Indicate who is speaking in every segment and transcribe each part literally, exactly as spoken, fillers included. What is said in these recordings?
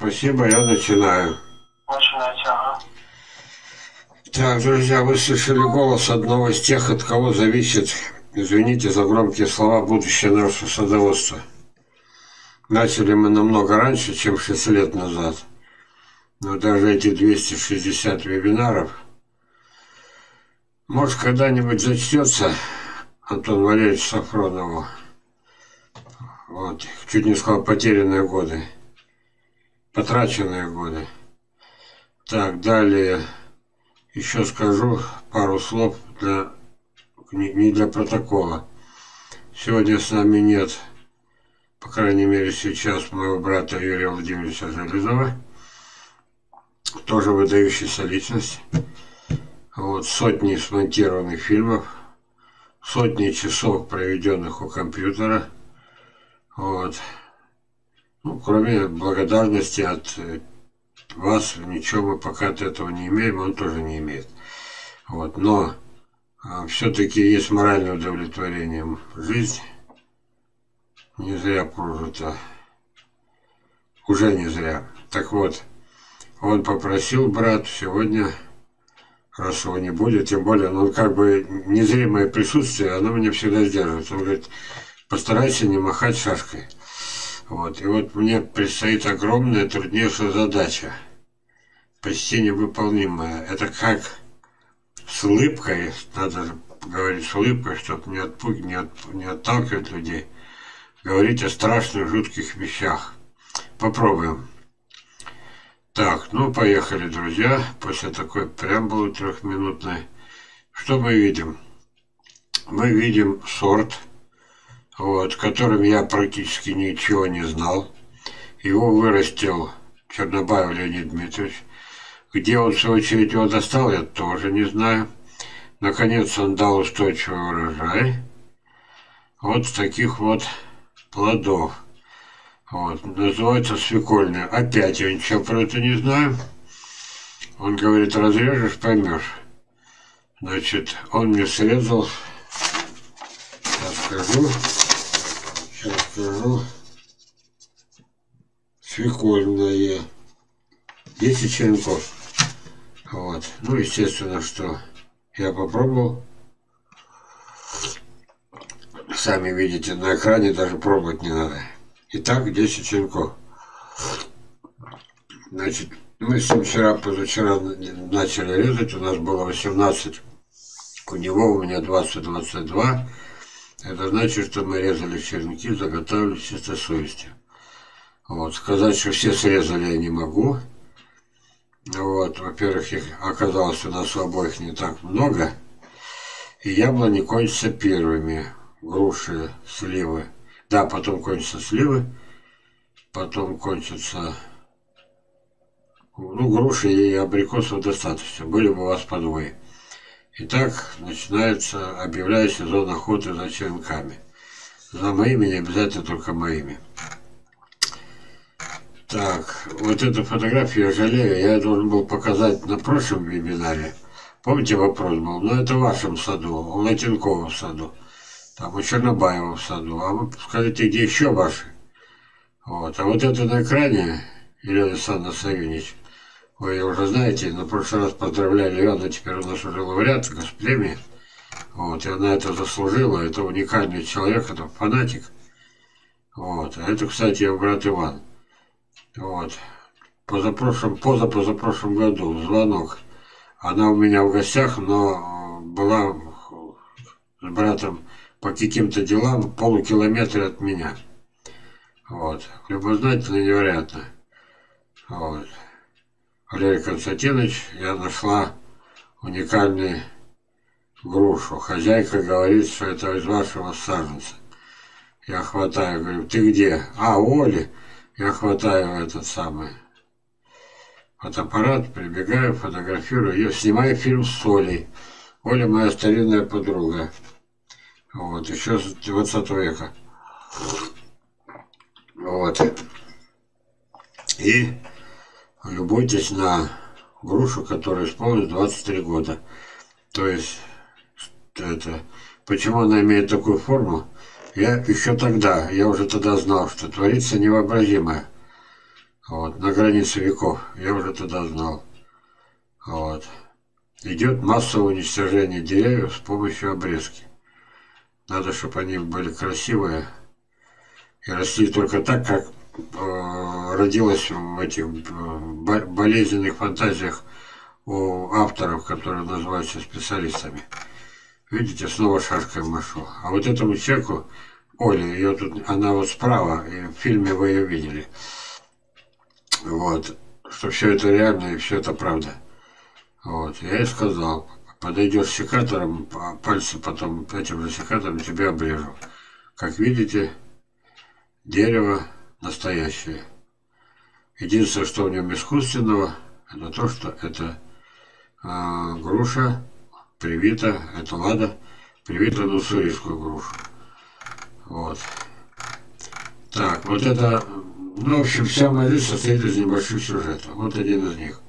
Speaker 1: Спасибо, я начинаю.
Speaker 2: Начинайте, ага.
Speaker 1: Так, друзья, вы слышали голос одного из тех, от кого зависит, извините за громкие слова, будущее нашего садоводства. Начали мы намного раньше, чем шесть лет назад. Но даже эти двести шестьдесят вебинаров, может, когда-нибудь зачтется Антону Валерьевичу Сафронову. Вот, чуть не сказал, потерянные годы, потраченные годы. Так, далее еще скажу пару слов для, не для протокола. Сегодня с нами нет, по крайней мере сейчас, моего брата Юрия Владимировича Железова, тоже выдающаяся личность. Вот, сотни смонтированных фильмов, сотни часов, проведенных у компьютера. Вот. Ну, кроме благодарности от вас, ничего мы пока от этого не имеем, он тоже не имеет. Вот. Но а, все-таки есть моральное удовлетворение. Жизнь не зря прожита. Уже не зря. Так вот, он попросил брат сегодня, раз его не будет, тем более, ну, как бы незримое присутствие, оно меня всегда сдерживает. Он говорит, постарайся не махать шашкой. Вот. И вот мне предстоит огромная, труднейшая задача, почти невыполнимая. Это как с улыбкой, надо говорить с улыбкой, чтобы не, отпуг... не, от... не отталкивать людей, говорить о страшных, жутких вещах. Попробуем. Так, ну поехали, друзья. После такой преамбулы трехминутной. Что мы видим? Мы видим сорт, вот, которым я практически ничего не знал. Его вырастил Чернобаев Леонид Дмитриевич. Где он, в свою очередь, его достал, я тоже не знаю. Наконец он дал устойчивый урожай. Вот с таких вот плодов. Вот, называется свекольный. Опять я ничего про это не знаю. Он говорит, разрежешь, поймешь. Значит, он мне срезал. Сейчас скажу. Сейчас скажу. Свекольное. десять черенков. Вот. Ну, естественно, что я попробовал. Сами видите, на экране даже пробовать не надо. Итак, десять черенков. Значит, мы с ним вчера, позавчера начали резать. У нас было восемнадцать. У него, у меня двадцать двадцать два. Это значит, что мы резали черенки, заготавливали с чистой совестью. Вот. Сказать, что все срезали, я не могу. Вот. Во-первых, их оказалось у нас у обоих не так много. И яблони кончатся первыми. Груши, сливы. Да, потом кончатся сливы. Потом кончатся... Ну, груши и абрикосов достаточно. Были бы у вас по двое. Итак, начинается, объявляю сезон охоты за черенками. За моими, не обязательно только моими. Так, вот эту фотографию я жалею, я должен был показать на прошлом вебинаре. Помните, вопрос был? Ну, это в вашем саду, у Латенкова в саду. Там у Чернобаева в саду. А вы скажите, где еще ваши? Вот. А вот это на экране, Елена Александровна Савинич, вы ее уже знаете, на прошлый раз поздравляли ее, она теперь у нас уже лауреат госпремии. Вот, и она это заслужила, это уникальный человек, это фанатик. Вот, а это, кстати, ее брат Иван. Вот, позапрошлом, позапозапрошлом году звонок. Она у меня в гостях, но была с братом по каким-то делам в полукилометре от меня. Вот, любознательно и невероятно. Вот. Валерий Константинович, я нашла уникальную грушу. Хозяйка говорит, что это из вашего саженца. Я хватаю, говорю, ты где? А, у Оли. Я хватаю этот самый фотоаппарат, прибегаю, фотографирую ее, снимаю фильм с Олей. Оля моя старинная подруга. Вот, еще с двадцатого века. Вот. И любуйтесь на грушу, которая исполнилась двадцать три года. То есть, это, почему она имеет такую форму? Я еще тогда, я уже тогда знал, что творится невообразимое. Вот, на границе веков. Я уже тогда знал. Вот. Идет массовое уничтожение деревьев с помощью обрезки. Надо, чтобы они были красивые и росли только так, как э, родилось в этих э, болезненных фантазиях у авторов, которые называются специалистами. Видите, снова шашкой машу. А вот этому человеку, Оле, ее тут, она вот справа, и в фильме вы ее видели. Вот, что все это реально и все это правда. Вот, я ей сказал, подойдешь с секатором, пальцы потом этим же секатором тебя обрежу. Как видите, дерево настоящее. Единственное, что в нем искусственного, это то, что это э, груша привита, это лада, привита на уссурийскую грушу. Вот. Так, вот это, ну, в общем, вся моя жизнь состоит из небольших сюжетов. Вот один из них.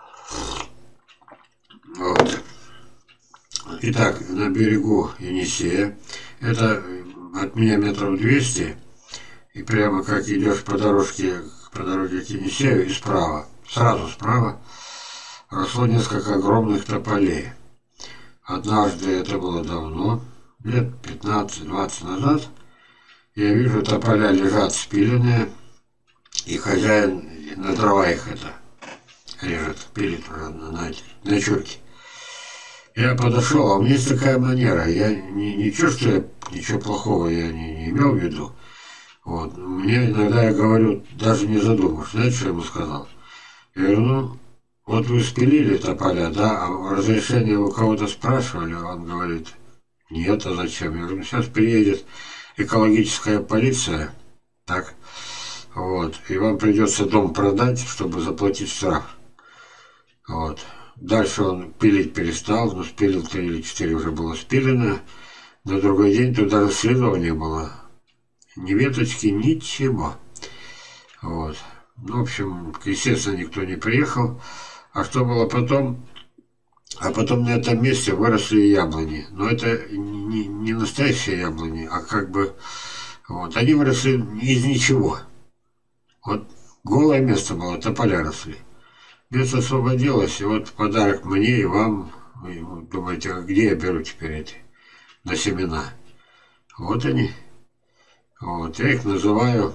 Speaker 1: Вот. Итак, на берегу Енисея, это от меня метров двести, и прямо как идешь по дорожке, по дороге к Енисею, и справа, сразу справа, росло несколько огромных тополей. Однажды, это было давно, лет пятнадцать-двадцать назад, я вижу, тополя лежат спиленные, и хозяин на дрова их это режет, пилит уже на, на, на чурки. Я подошел, а у меня есть такая манера, я не, ничего, что я, ничего плохого я не, не имел в виду. Вот. Мне иногда я говорю, даже не задумавшись, знаете, что я ему сказал? Я говорю, ну, вот вы спилили тополя, да, а разрешение у кого-то спрашивали, он говорит, нет, а зачем? Я говорю, ну, сейчас приедет экологическая полиция, так, вот, и вам придется дом продать, чтобы заплатить штраф. Вот. Дальше он пилить перестал, но спилил три или четыре уже было спилено. На другой день тут даже следов не было. Ни веточки, ничего. Вот. Ну, в общем, естественно, никто не приехал. А что было потом? А потом на этом месте выросли яблони. Но это не, не настоящие яблони, а как бы... Вот. Они выросли из ничего. Вот голое место было, тополя росли. Место освободилось, и вот в подарок мне и вам, вы думаете, а где я беру теперь эти на семена? Вот они. Вот, я их называю,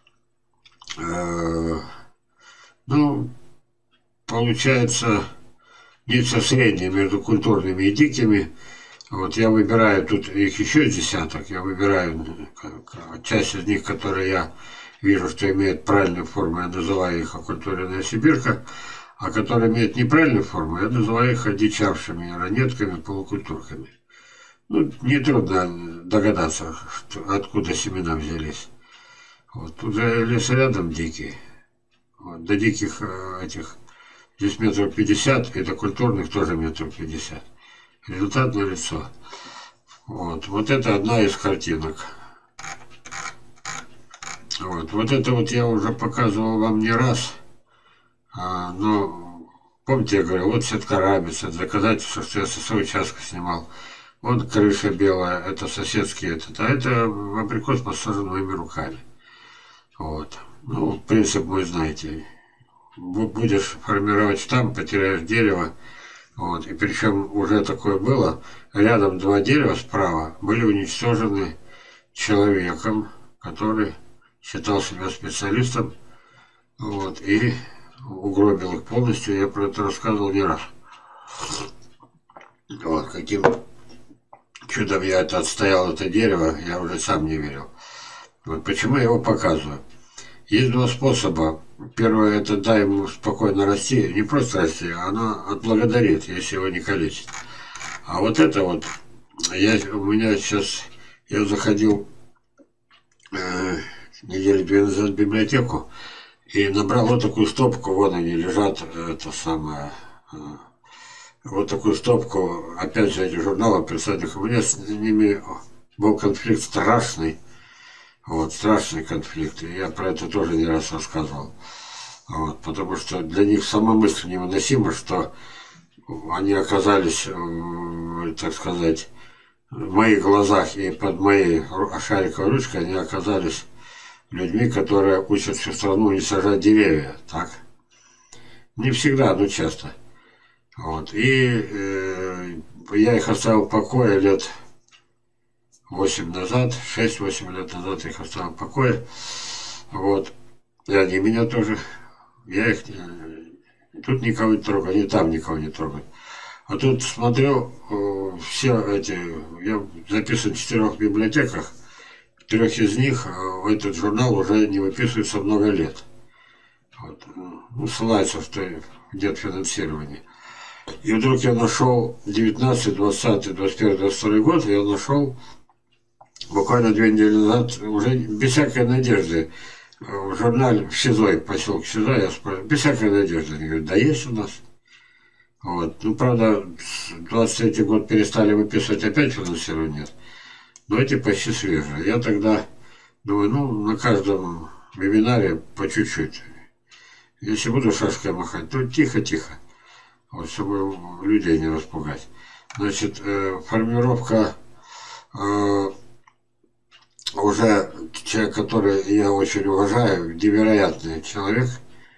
Speaker 1: э, ну, получается, нечто среднее между культурными и дикими. Вот я выбираю, тут их еще десяток, я выбираю часть из них, которые я вижу, что имеют правильную форму, я называю их окультуренная сибирка. А которые имеют неправильную форму, я называю их одичавшими ранетками, полукультурками. Ну, нетрудно догадаться, что, откуда семена взялись. Вот, тут же лес рядом дикий. Вот, до диких этих здесь метров пятьдесят, и до культурных тоже метров пятьдесят. Результат налицо. Вот, вот это одна из картинок. Вот, вот это вот я уже показывал вам не раз. А, но помните, я говорил, вот сетка-рабица, доказательство, что я со своего участка снимал. Вот крыша белая, это соседский этот, а это абрикос посажен моими руками. Вот. Ну, принцип мой знаете. Будешь формировать штамм, потеряешь дерево. Вот. И причем уже такое было. Рядом два дерева справа были уничтожены человеком, который считал себя специалистом. Вот. И угробил их полностью, я про это рассказывал не раз. Вот, каким чудом я это отстоял, это дерево, я уже сам не верил. Вот почему я его показываю. Есть два способа. Первое, это дай ему спокойно расти, не просто расти, а оно отблагодарит, если его не калечит. А вот это вот, я, у меня сейчас, я заходил э, недели две назад в библиотеку, и набрал вот такую стопку, вон они лежат, это самое, вот такую стопку, опять же, эти журналы представленных. У меня с ними был конфликт страшный, вот, страшный конфликт, и я про это тоже не раз рассказывал. Вот, потому что для них сама мысль невыносима, что они оказались, так сказать, в моих глазах и под моей шариковой ручкой, они оказались людьми, которые учат всю страну не сажать деревья, так? Не всегда, но часто. Вот. И э, я их оставил в покое лет восемь назад, шесть-восемь лет назад я их оставил в покое. Вот. И они меня тоже. Я их тут никого не трогаю, они там никого не трогают. А тут смотрю, все эти, я записан в четырех библиотеках, в трех из них этот журнал уже не выписывается много лет. Вот. Ну, ссылается, что нет финансирования. И вдруг я нашел девятнадцатый, двадцатый, двадцать первый, двадцать второй год, я нашел буквально две недели назад, уже без всякой надежды, в журнале в СИЗО, в поселке СИЗО, я спрашиваю, без всякой надежды. Они говорят, да есть у нас. Вот. Ну, правда, двадцать третий год перестали выписывать, опять финансирования нет. Но эти почти свежие. Я тогда думаю, ну, на каждом вебинаре по чуть-чуть. Если буду шашкой махать, то тихо-тихо. Вот, чтобы людей не распугать. Значит, э, формировка э, уже человек, который я очень уважаю, невероятный человек,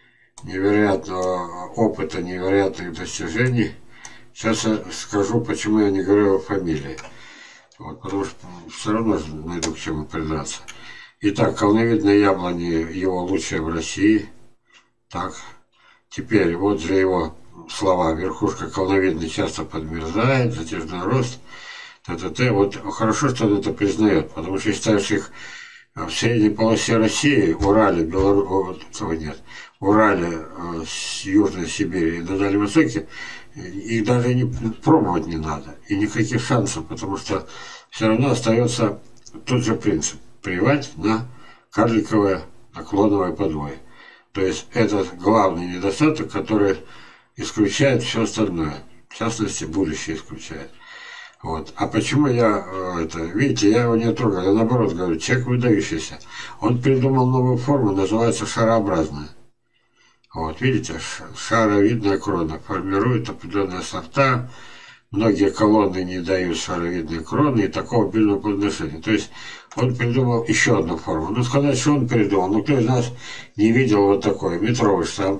Speaker 1: невероятного опыта, невероятных достижений. Сейчас я скажу, почему я не говорю его фамилии. Вот, потому что все равно найду к чему придраться. Итак, колоновидные яблони его лучшие в России. Так, теперь вот же его слова. Верхушка колоновидной часто подмерзает, затяжной рост. Т-т-т. Вот хорошо, что он это признает, потому что считаешь их в средней полосе России, Урале, Беларуси, этого нет, Урале, с Южной Сибири и на Дальнем Востоке, их даже не пробовать не надо. И никаких шансов, потому что все равно остается тот же принцип. Плевать на карликовое наклоновое подвое. То есть это главный недостаток, который исключает все остальное. В частности, будущее исключает. Вот. А почему я это, видите, я его не трогаю, я наоборот говорю, человек выдающийся. Он придумал новую форму, называется шарообразная. Вот, видите, шаровидная крона формирует определенные сорта, многие колонны не дают шаровидной кроны и такого обильного плодоношения. То есть он придумал еще одну форму. Ну, сказать, что он придумал, ну, кто из нас не видел вот такой метровый штамп.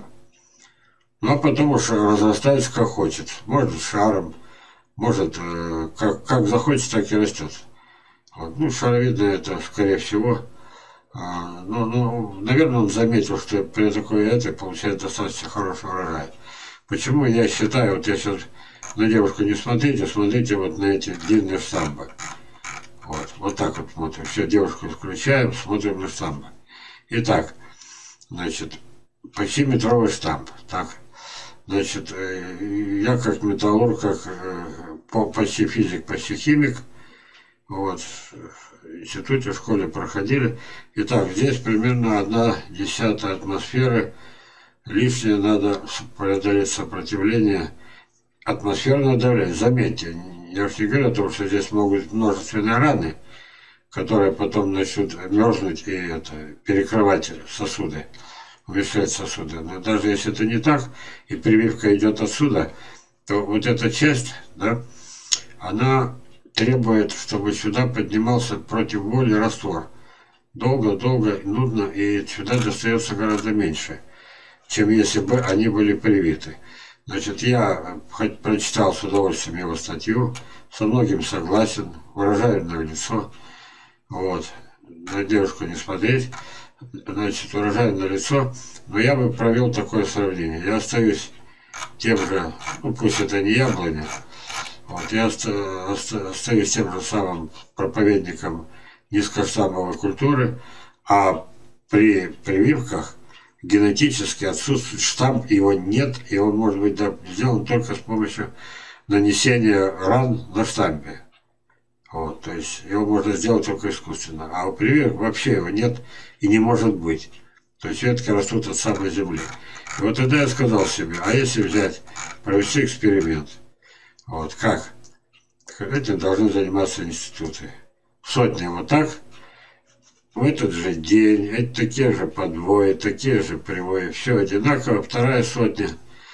Speaker 1: Ну, а потом уж разрастается как хочет. Может шаром, может, э, как, как захочет, так и растет. Вот. Ну, шаровидное это, скорее всего. А, ну, ну, наверное, он заметил, что при такой этой получает достаточно хороший урожай. Почему я считаю, вот я сейчас на девушку не смотрите, смотрите вот на эти длинные штамбы. Вот, вот так вот смотрим. Все, девушку включаем, смотрим на штамбы. Итак, значит, почти метровый штамп. Так, значит, я как металлург, как почти физик, почти химик, вот, в институте, в школе проходили. Итак, здесь примерно одна десятая атмосферы. Лишнее надо преодолеть сопротивление атмосферного давления. Заметьте, я же не говорю о том, что здесь могут быть множественные раны, которые потом начнут мерзнуть и это, перекрывать сосуды, уменьшать сосуды. Но даже если это не так, и прививка идет отсюда, то вот эта часть, да, она требует, чтобы сюда поднимался против воли раствор. Долго-долго, нудно, и сюда достается гораздо меньше, чем если бы они были привиты. Значит, я хоть прочитал с удовольствием его статью, со многим согласен, выражаю на лицо. Вот. На девушку не смотреть. Значит, выражаю на лицо. Но я бы провел такое сравнение. Я остаюсь тем же, ну пусть это не яблоня, вот, я остаюсь тем же самым проповедником низкоштаммовой культуры, а при прививках генетически отсутствует штамп, его нет, и он может быть сделан только с помощью нанесения ран на штампе. Вот, то есть его можно сделать только искусственно. А у прививок вообще его нет и не может быть. То есть ветки растут от самой земли. И вот тогда я сказал себе, а если взять, провести эксперимент, вот как? Этим должны заниматься институты. Сотни вот так, в этот же день, это такие же подвои, такие же привои, все одинаково. Вторая сотня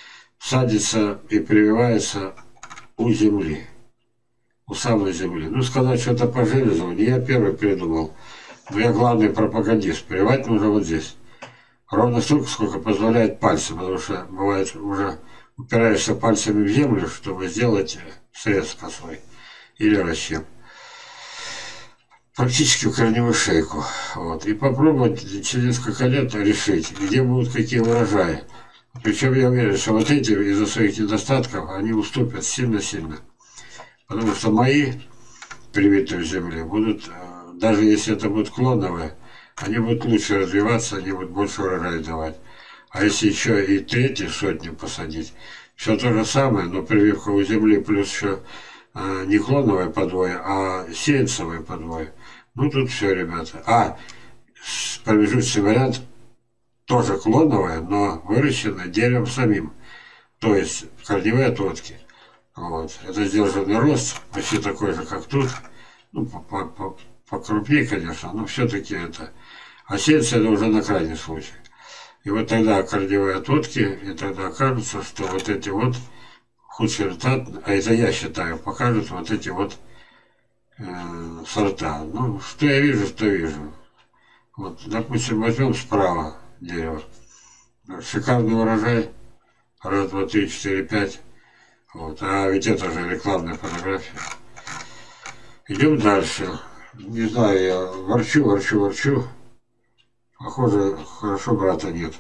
Speaker 1: садится и прививается у земли, у самой земли. Ну, сказать, что это по железу, не я первый придумал. Но я главный пропагандист. Прививать нужно вот здесь. Ровно столько, сколько позволяет пальцы, потому что бывает уже упираешься пальцами в землю, чтобы сделать срез косой или расщеп. Практически в корневую шейку. Вот. И попробовать через несколько лет решить, где будут какие урожаи. Причем я уверен, что вот эти из-за своих недостатков они уступят сильно-сильно. Потому что мои, привитые в земле, будут, даже если это будут клоновые, они будут лучше развиваться, они будут больше урожая давать. А если еще и третью сотню посадить, все то же самое, но прививка у земли плюс еще а, не клоновое подвое, а сеянцевое подвое. Ну тут все, ребята. А промежуточный вариант тоже клоновое, но выращено деревом самим. То есть корневые отводки. Вот. Это сдержанный рост, почти такой же, как тут. Ну, покрупнее, конечно, но все-таки это. А сеянцы это уже на крайний случай. И вот тогда корневые отводки, и тогда окажется, что вот эти вот худший результат, а это я считаю, покажут вот эти вот э, сорта. Ну, что я вижу, что вижу. Вот, допустим, возьмем справа дерево. Шикарный урожай. Раз, два, три, четыре, пять. Вот. А ведь это же рекламная фотография. Идем дальше. Не знаю, я ворчу, ворчу, ворчу. Похоже, хорошо брата нет.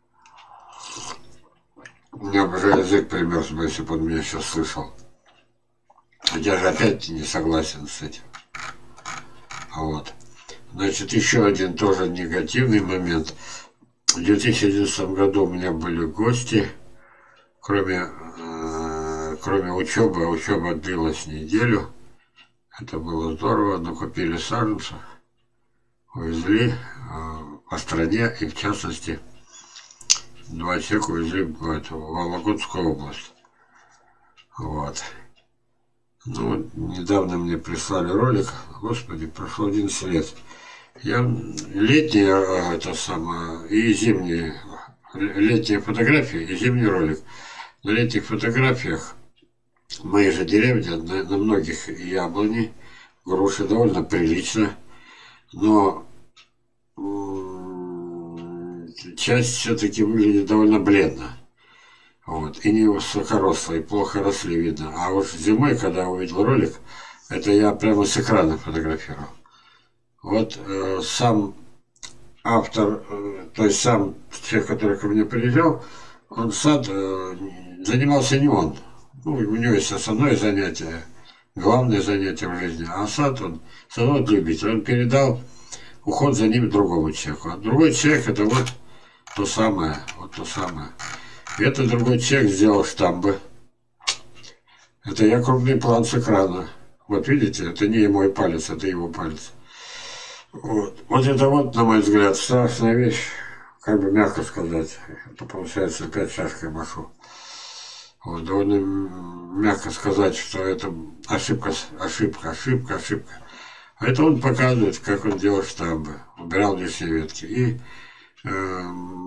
Speaker 1: У меня бы же язык примерз бы, если бы он меня сейчас слышал. Я же опять не согласен с этим. Вот. Значит, еще один тоже негативный момент. В две тысячи одиннадцатом году у меня были гости, кроме, э, кроме учебы, а учеба длилась неделю. Это было здорово, накупили саженцев, увезли э, по стране, и в частности, два человека увезли в, эту, в Вологодскую область. Вот. Ну, недавно мне прислали ролик, господи, прошло одиннадцать лет. Я летние, это самое, и зимние, летние фотографии и зимний ролик. На летних фотографиях в моей же деревне, на, на многих яблони, груши довольно прилично, но часть все-таки выглядит довольно бледно. Вот, и не высокорослые, плохо росли, видно. А уж зимой, когда я увидел ролик, это я прямо с экрана фотографировал. Вот э, сам автор, э, то есть сам человек, который ко мне приезжал, он сад э, занимался не он. Ну, у него есть основное занятие, главное занятие в жизни. А сад он, садовод-любитель, он передал уход за ним другому человеку. А другой человек это вот то самое, вот то самое. И это другой человек сделал штамбы. Это я крупный план с экрана. Вот видите, это не мой палец, это его палец. Вот. Вот это вот, на мой взгляд, страшная вещь, как бы мягко сказать. Это получается опять шашкой машу. Вот, довольно мягко сказать, что это ошибка, ошибка, ошибка, ошибка. А это он показывает, как он делал штамбы, убирал лишние ветки. И э,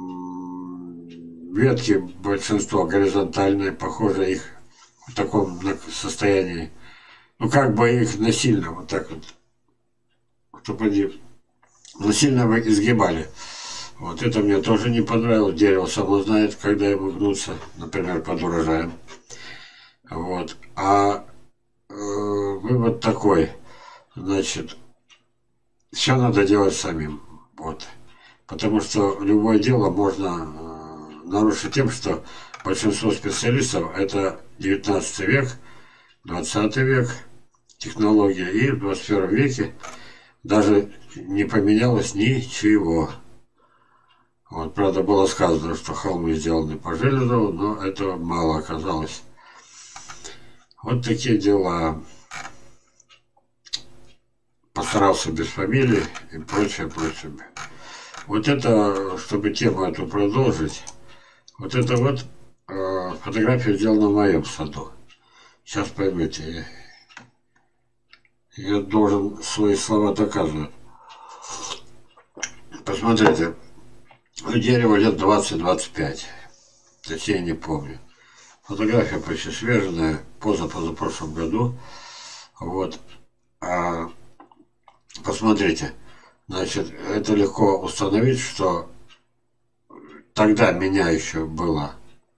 Speaker 1: ветки, большинство горизонтальные, похоже, их в таком состоянии, ну как бы их насильно, вот так вот, чтобы они насильно вы изгибали. Вот это мне тоже не понравилось. Дерево само знает, когда ему гнуться, например, под урожаем. Вот. А э, вывод такой, значит, все надо делать самим. Вот. Потому что любое дело можно э, нарушить тем, что большинство специалистов это девятнадцатый век, двадцатый век, технология, и в двадцать первом веке даже не поменялось ничего. Вот, правда, было сказано, что холмы сделаны по железу, но этого мало оказалось. Вот такие дела. Постарался без фамилии и прочее, прочее. Вот это, чтобы тему эту продолжить, вот это вот э, фотография сделана в моем саду. Сейчас поймете, я, я должен свои слова доказывать. Посмотрите, дерево лет двадцать-двадцать пять, точнее не помню. Фотография почти свежая, поза-позапрошлом году. Вот. А, посмотрите, Значит, это легко установить, что тогда меня еще было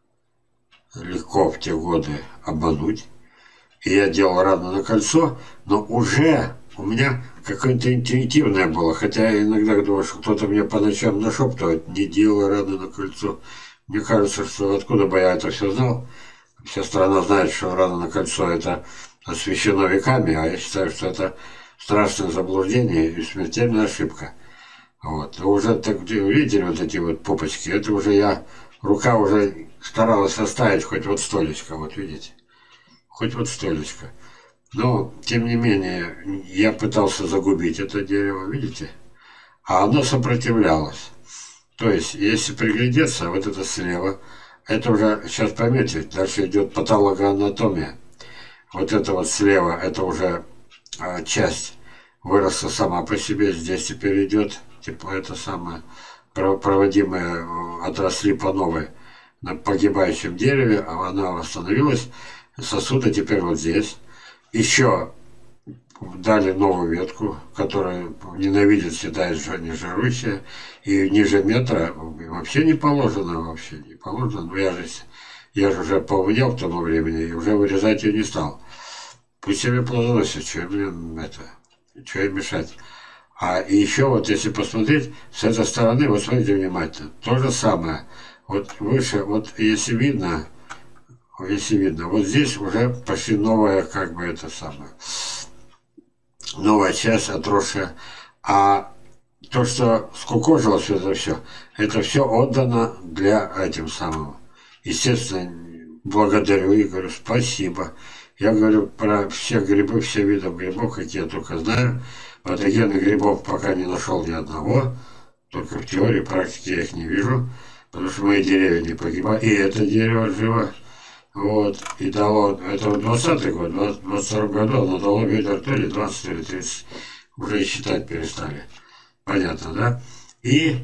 Speaker 1: легко в те годы обмануть. И я делал рану на кольцо, но уже у меня какое-то интуитивное было. Хотя я иногда думаю, что кто-то мне по ночам нашептывает, не делай рану на кольцо. Мне кажется, что откуда бы я это все знал. Вся страна знает, что рана на кольцо это освящено веками, а я считаю, что это страшное заблуждение и смертельная ошибка. Вот. Уже так видели вот эти вот попочки, это уже я, рука уже старалась оставить хоть вот столечко, вот видите. Хоть вот столечко. Но, тем не менее, я пытался загубить это дерево, видите? А оно сопротивлялось. То есть, если приглядеться, вот это слева, это уже, сейчас пометьте, дальше идет патологоанатомия. Вот это вот слева, это уже а, часть выросла сама по себе, здесь теперь идет, типа это самое, проводимые отросли по новой на погибающем дереве, а она восстановилась. Сосуды теперь вот здесь. Еще дали новую ветку, которая ненавидит, считает, что не жирующая. И ниже метра вообще не положено, вообще не положено. Но я же, я же уже поумнел к тому времени и уже вырезать ее не стал. Пусть себе плодоносит, что им это, что им мешать. А и еще вот если посмотреть с этой стороны, вот смотрите внимательно, то же самое. Вот выше, вот если видно, если видно, вот здесь уже почти новая, как бы это самое, новая часть отросшая. А то, что скукожилось это все, это все отдано для этим самым. Естественно, благодарю и говорю спасибо. Я говорю про все грибы, все виды грибов, какие я только знаю. Патогенных грибов пока не нашел ни одного. Только в теории, в практике я их не вижу. Потому что мои деревья не погибают. И это дерево живо. Вот. И дало, это двадцатый год, в двадцать втором году оно дало ветер то ли двадцать или тридцать. Уже считать перестали. Понятно, да? И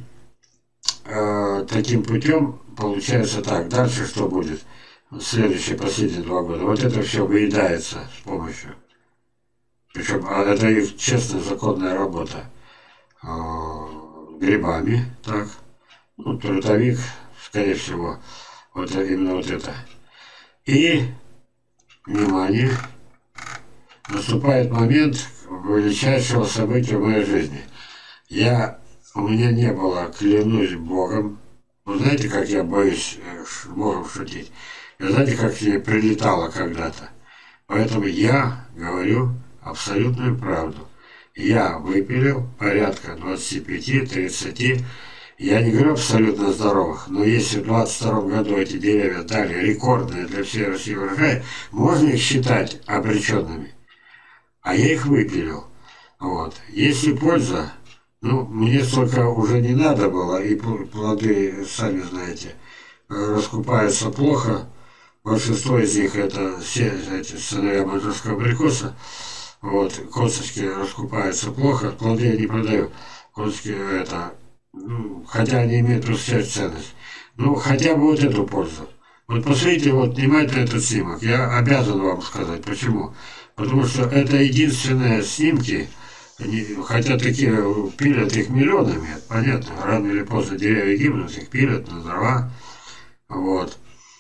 Speaker 1: э, таким путем получается так. Дальше что будет? Следующие, последние два года. Вот это все выедается с помощью. Причем а это их честная законная работа. Э, грибами, так. Ну, трутовик, скорее всего. Вот именно вот это. И, внимание, наступает момент величайшего события в моей жизни. Я, у меня не было, клянусь Богом, вы знаете, как я боюсь, можем шутить, и знаете, как мне прилетало когда-то. Поэтому я говорю абсолютную правду. Я выпилил порядка двадцати пяти тридцати. Я не говорю абсолютно здоровых, но если в двадцать втором году эти деревья дали рекордные для всей России урожай, можно их считать обреченными. А я их выпилил. Вот. Если польза, ну, мне столько уже не надо было, и плоды, сами знаете, раскупаются плохо. Большинство из них это все эти сыновья маньчжурского абрикоса. Вот, косточки раскупаются плохо, плоды я не продаю. Косточки это... Ну, хотя они имеют растущую ценность. Ну, хотя бы вот эту пользу. Вот посмотрите, вот внимательно этот снимок. Я обязан вам сказать, почему. Потому что это единственные снимки, они, хотя такие пилят их миллионами, понятно, рано или поздно деревья гибнут, их пилят на дрова. Вот.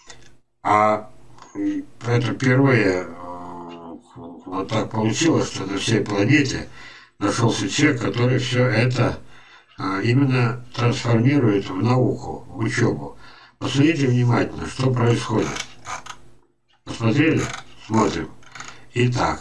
Speaker 1: А это впервые вот так получилось, что на всей планете нашелся человек, который все это именно трансформирует в науку, в учебу. Посмотрите внимательно, что происходит. Посмотрели? Смотрим. Итак,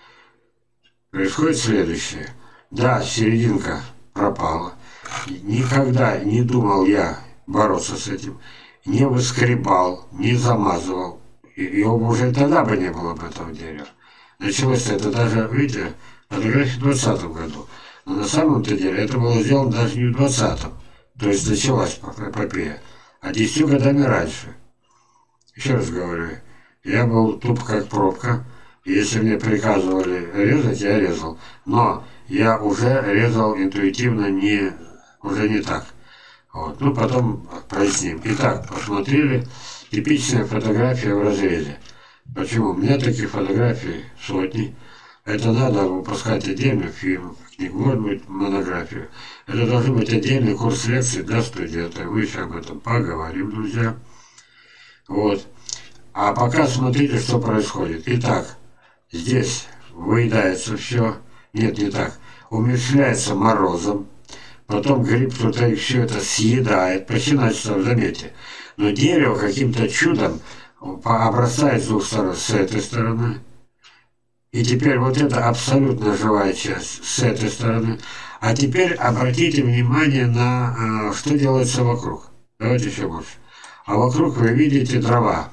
Speaker 1: происходит следующее. Да, серединка пропала. Никогда не думал я бороться с этим. Не выскребал, не замазывал. Его уже тогда бы не было бы этого дерева. Началось это даже, видите, фотография в двадцатом году. Но на самом-то деле это было сделано даже не в двадцатом. То есть началась эпопея. А десятью годами раньше. Еще раз говорю, я был туп как пробка. И если мне приказывали резать, я резал. Но я уже резал интуитивно не, уже не так. Вот. Ну, потом проясним. Итак, посмотрели. Типичная фотография в разрезе. Почему? У меня таких фотографий сотни. Это надо выпускать отдельно фильм, не может быть монографию. Это должен быть отдельный курс лекций для студента. Мы еще об этом поговорим, друзья. Вот. А пока смотрите, что происходит. Итак, здесь выедается все. Нет, не так. Умерщвляется морозом. Потом гриб кто-то все это съедает. Почти начисто, заметьте. Но дерево каким-то чудом обрастает с двух сторон. С этой стороны. И теперь вот это абсолютно живая часть с этой стороны. А теперь обратите внимание на, что делается вокруг. Давайте еще больше. А вокруг вы видите дрова.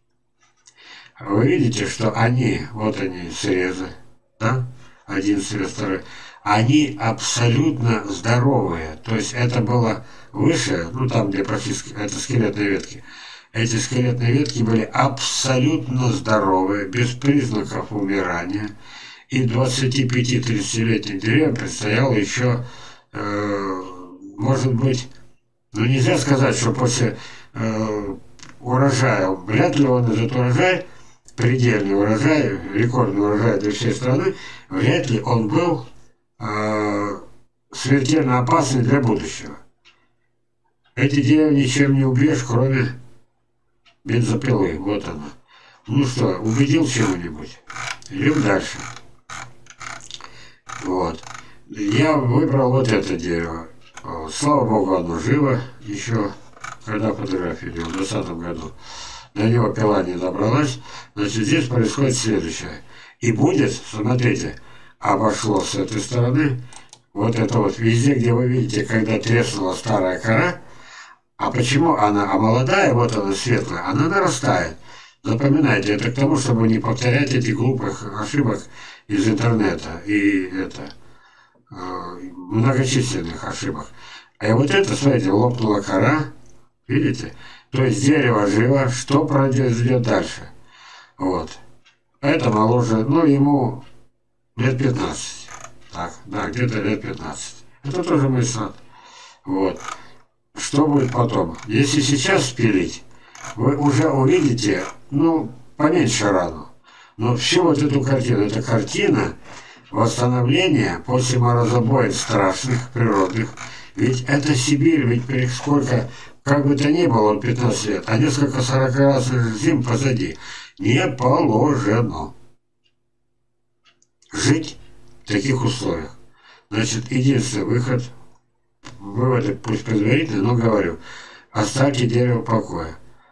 Speaker 1: Вы видите, что они, вот они, срезы, да? Один срез, второй. Они абсолютно здоровые. То есть это было выше, ну там, где практически, это скелетные ветки. Эти скелетные ветки были абсолютно здоровые, без признаков умирания. И двадцати-пяти-тридцатилетним деревьям предстояло еще, э, может быть, ну нельзя сказать, что после э, урожая, вряд ли он этот урожай, предельный урожай, рекордный урожай для всей страны, вряд ли он был э, смертельно опасный для будущего. Эти деревья ничем не убьешь, кроме бензопилы. Вот она. Ну что, убедил чему-нибудь? Идем дальше. Вот. Я выбрал вот это дерево. Слава богу, оно живо еще, когда фотографию делал, в двадцатом году. До него пила не добралась. Значит, здесь происходит следующее. И будет, смотрите, обошло с этой стороны. Вот это вот везде, где вы видите, когда треснула старая кора. А почему она, а молодая, вот она светлая, она нарастает. Запоминайте, это к тому, чтобы не повторять эти глупых ошибок из интернета и это, э, многочисленных ошибок. А вот это, смотрите, лопнула кора, видите? То есть дерево живо, что произойдет дальше? Вот. Это моложе, ну, ему лет пятнадцать. Так, да, где-то лет пятнадцать. Это тоже мой сад. Вот. Что будет потом? Если сейчас спилить, вы уже увидите, ну, поменьше рану. Но всю вот эту картину, это картина восстановления после морозобоев страшных, природных. Ведь это Сибирь, ведь сколько, как бы то ни было, пятнадцать лет, а несколько сорокаразных зим позади. Не положено жить в таких условиях. Значит, единственный выход, выводы пусть предварительные, но говорю, оставьте дерево в покое.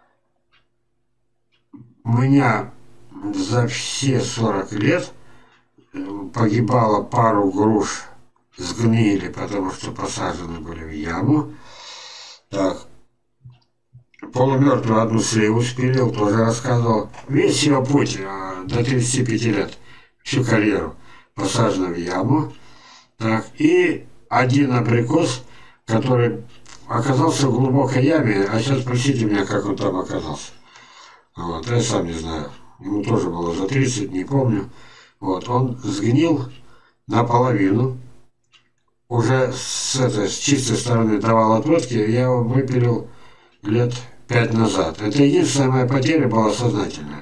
Speaker 1: У меня за все сорок лет погибало пару груш, сгнили, потому что посажены были в яму. Так, полумертвую одну сливу спилил, тоже рассказывал. Весь его путь до тридцати пяти лет, всю карьеру, посажена в яму. Так, и один абрикос, который оказался в глубокой яме, а сейчас спросите меня, как он там оказался. Вот, я сам не знаю. Ему тоже было за тридцать, не помню. Вот, он сгнил наполовину. Уже с, этой, с чистой стороны давал отводки, я его выпилил лет пять назад. Это единственная моя потеря была сознательная.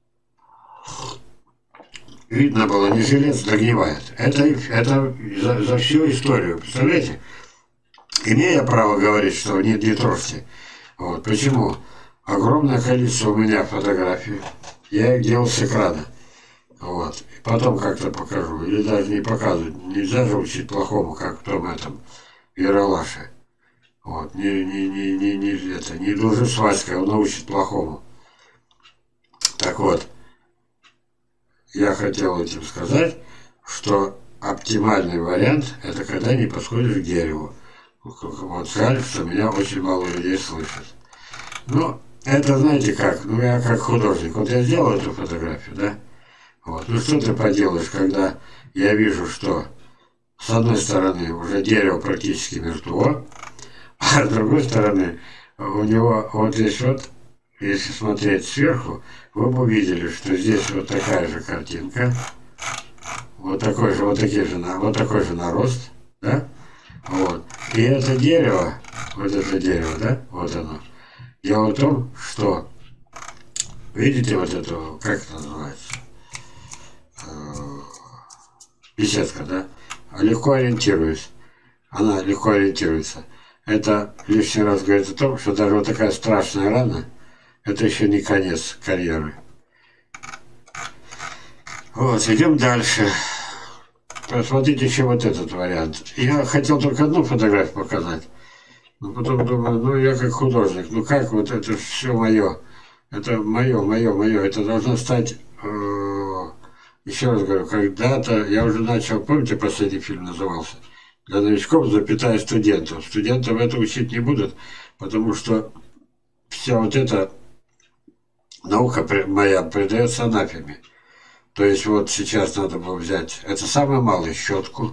Speaker 1: Видно было, не жилец догнивает. Это, это за, за всю историю. Представляете? Имею я право говорить, что нет, не трожьте. Вот. Почему? Огромное количество у меня фотографий. Я их делал с экрана. Вот. И потом как-то покажу. Или даже не показывать. Нельзя же учить плохому, как в том этом Ералаше. Вот. Не, не, не, не, не, это, не дружи с Васькой, он научит плохому. Так вот. Я хотел этим сказать, что оптимальный вариант – это когда не подходишь к дереву. Вот жаль, что меня очень мало людей слышат. Ну, это знаете как, ну я как художник. Вот я сделал эту фотографию, да? Вот. Ну что ты поделаешь, когда я вижу, что с одной стороны уже дерево практически мертво, а с другой стороны у него вот здесь вот, если смотреть сверху, вы бы увидели, что здесь вот такая же картинка, вот такой же, вот такие же, вот такой же нарост, да? Вот. И это дерево, вот это дерево, да, вот оно. Дело в том, что, видите вот это, как это называется, беседка, да? легко ориентируюсь. Она легко ориентируется. Это лишний раз говорит о том, что даже вот такая страшная рана, это еще не конец карьеры. Вот, идем дальше. Посмотрите еще вот этот вариант. Я хотел только одну фотографию показать. Но потом думаю, ну я как художник, ну как вот это все мое. Это мое, мое, мое. Это должно стать, э, еще раз говорю, когда-то я уже начал, помните, последний фильм назывался? Для новичков, запятая студентов. Студентов это учить не будут, потому что вся вот эта наука моя придается анафеме. То есть вот сейчас надо было взять, это самое малое, щетку,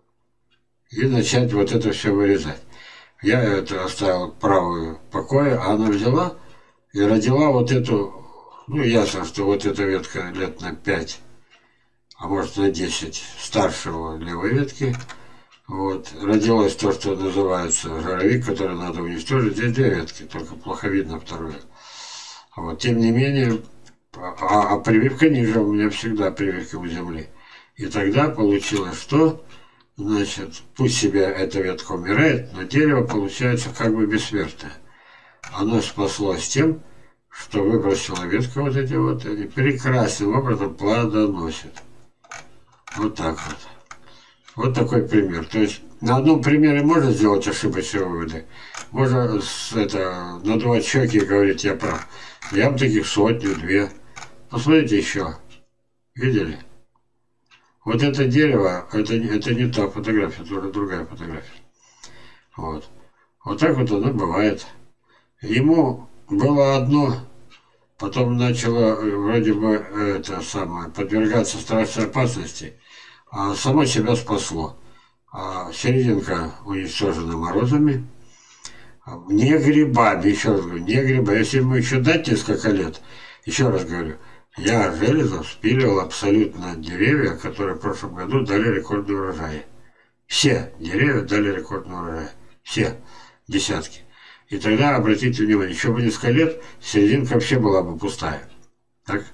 Speaker 1: и начать вот это все вырезать. Я это оставил правую в покое, а она взяла и родила вот эту, ну ясно, что вот эта ветка лет на пять, а может на десять старшего левой ветки. Вот, родилось то, что называется жировик, который надо уничтожить. Здесь две ветки, только плохо видно вторую. Вот, тем не менее, а, а прививка ниже, у меня всегда прививка у земли. И тогда получилось, что, значит, пусть себе эта ветка умирает, но дерево получается как бы бессмертное. Оно спаслось тем, что выбросило ветку вот эти вот, они прекрасным образом плодоносят. Вот так вот. Вот такой пример. То есть на одном примере можно сделать ошибочные выводы. Можно это, надувать щеки и говорить, я прав. Я вам таких сотню, две. Посмотрите еще. Видели? Вот это дерево, это, это не та фотография, это уже другая фотография. Вот. Вот так вот оно бывает. Ему было одно, потом начало вроде бы это самое, подвергаться страшной опасности. А само себя спасло. А серединка уничтожена морозами. Не грибами, еще раз говорю, не грибами. Если ему еще дать несколько лет, еще раз говорю, я Железов спиливал абсолютно деревья, которые в прошлом году дали рекордный урожай. Все деревья дали рекордный урожай. Все. Десятки. И тогда, обратите внимание, еще бы несколько лет, серединка вообще была бы пустая. Так?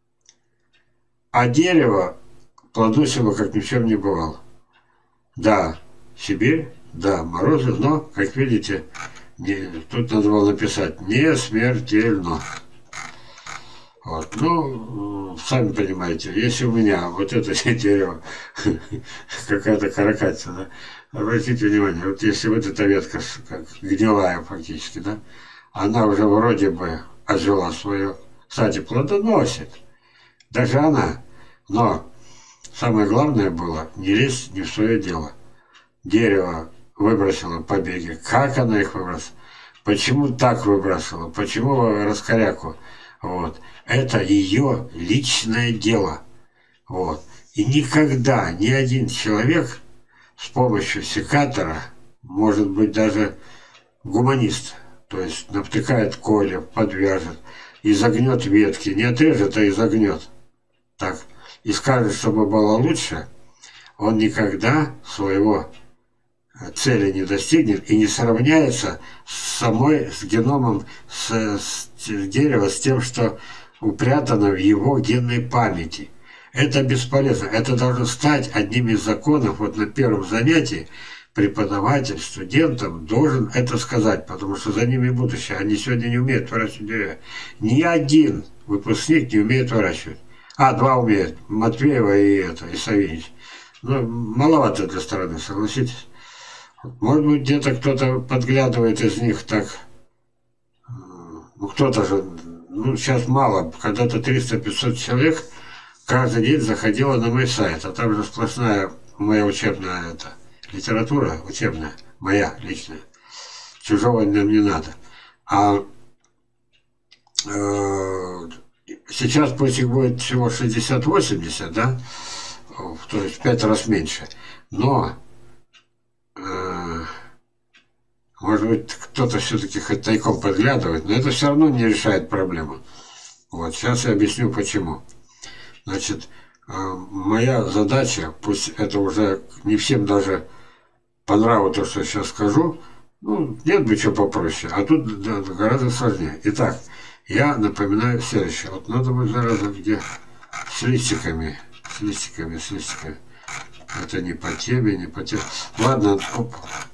Speaker 1: А дерево плодоносило, как ни в чем не бывало. Да, Сибирь, да, морозы, но, как видите, не, тут надо было написать «не смертельно». Вот, ну, сами понимаете, если у меня вот это дерево, какая-то каракатица, да, обратите внимание, вот если вот эта ветка, как гнилая фактически, да, она уже вроде бы ожила свое, кстати, плодоносит, даже она, но самое главное было не лезть не в свое дело. Дерево выбросило побеги. Как она их выбросила? Почему так выбросила? Почему раскоряку? Вот. Это ее личное дело. Вот. И никогда ни один человек с помощью секатора, может быть даже гуманист, то есть навтыкает коле, подвяжет, изогнет ветки, не отрежет, а изогнет. Так. И скажет, чтобы было лучше, он никогда своего цели не достигнет и не сравняется с самой, с геномом с, с дерева, с тем, что упрятано в его генной памяти. Это бесполезно. Это должно стать одним из законов. Вот на первом занятии преподаватель студентам должен это сказать, потому что за ними будущее. Они сегодня не умеют выращивать деревья. Ни один выпускник не умеет выращивать. А, два умеют. Матвеева и это, и Савинич. Ну, маловато для страны, согласитесь. Может быть, где-то кто-то подглядывает из них так. Ну, кто-то же, ну, сейчас мало. Когда-то триста-пятьсот человек каждый день заходило на мой сайт. А там же сплошная моя учебная это, литература, учебная, моя личная. Чужого нам не надо. А э, сейчас пусть их будет всего шестьдесят-восемьдесят, да? То есть в пять раз меньше. Но э, может быть, кто-то все-таки хоть тайком подглядывает, но это все равно не решает проблему. Вот, сейчас я объясню почему. Значит, э, моя задача, пусть это уже не всем даже по нраву то, что я сейчас скажу, ну, нет бы чего попроще, а тут да, гораздо сложнее. Итак, я напоминаю следующее. Вот надо будет зараза где с листиками, с листиками, с листиками. Это не по теме, не по теме. Ладно, оп,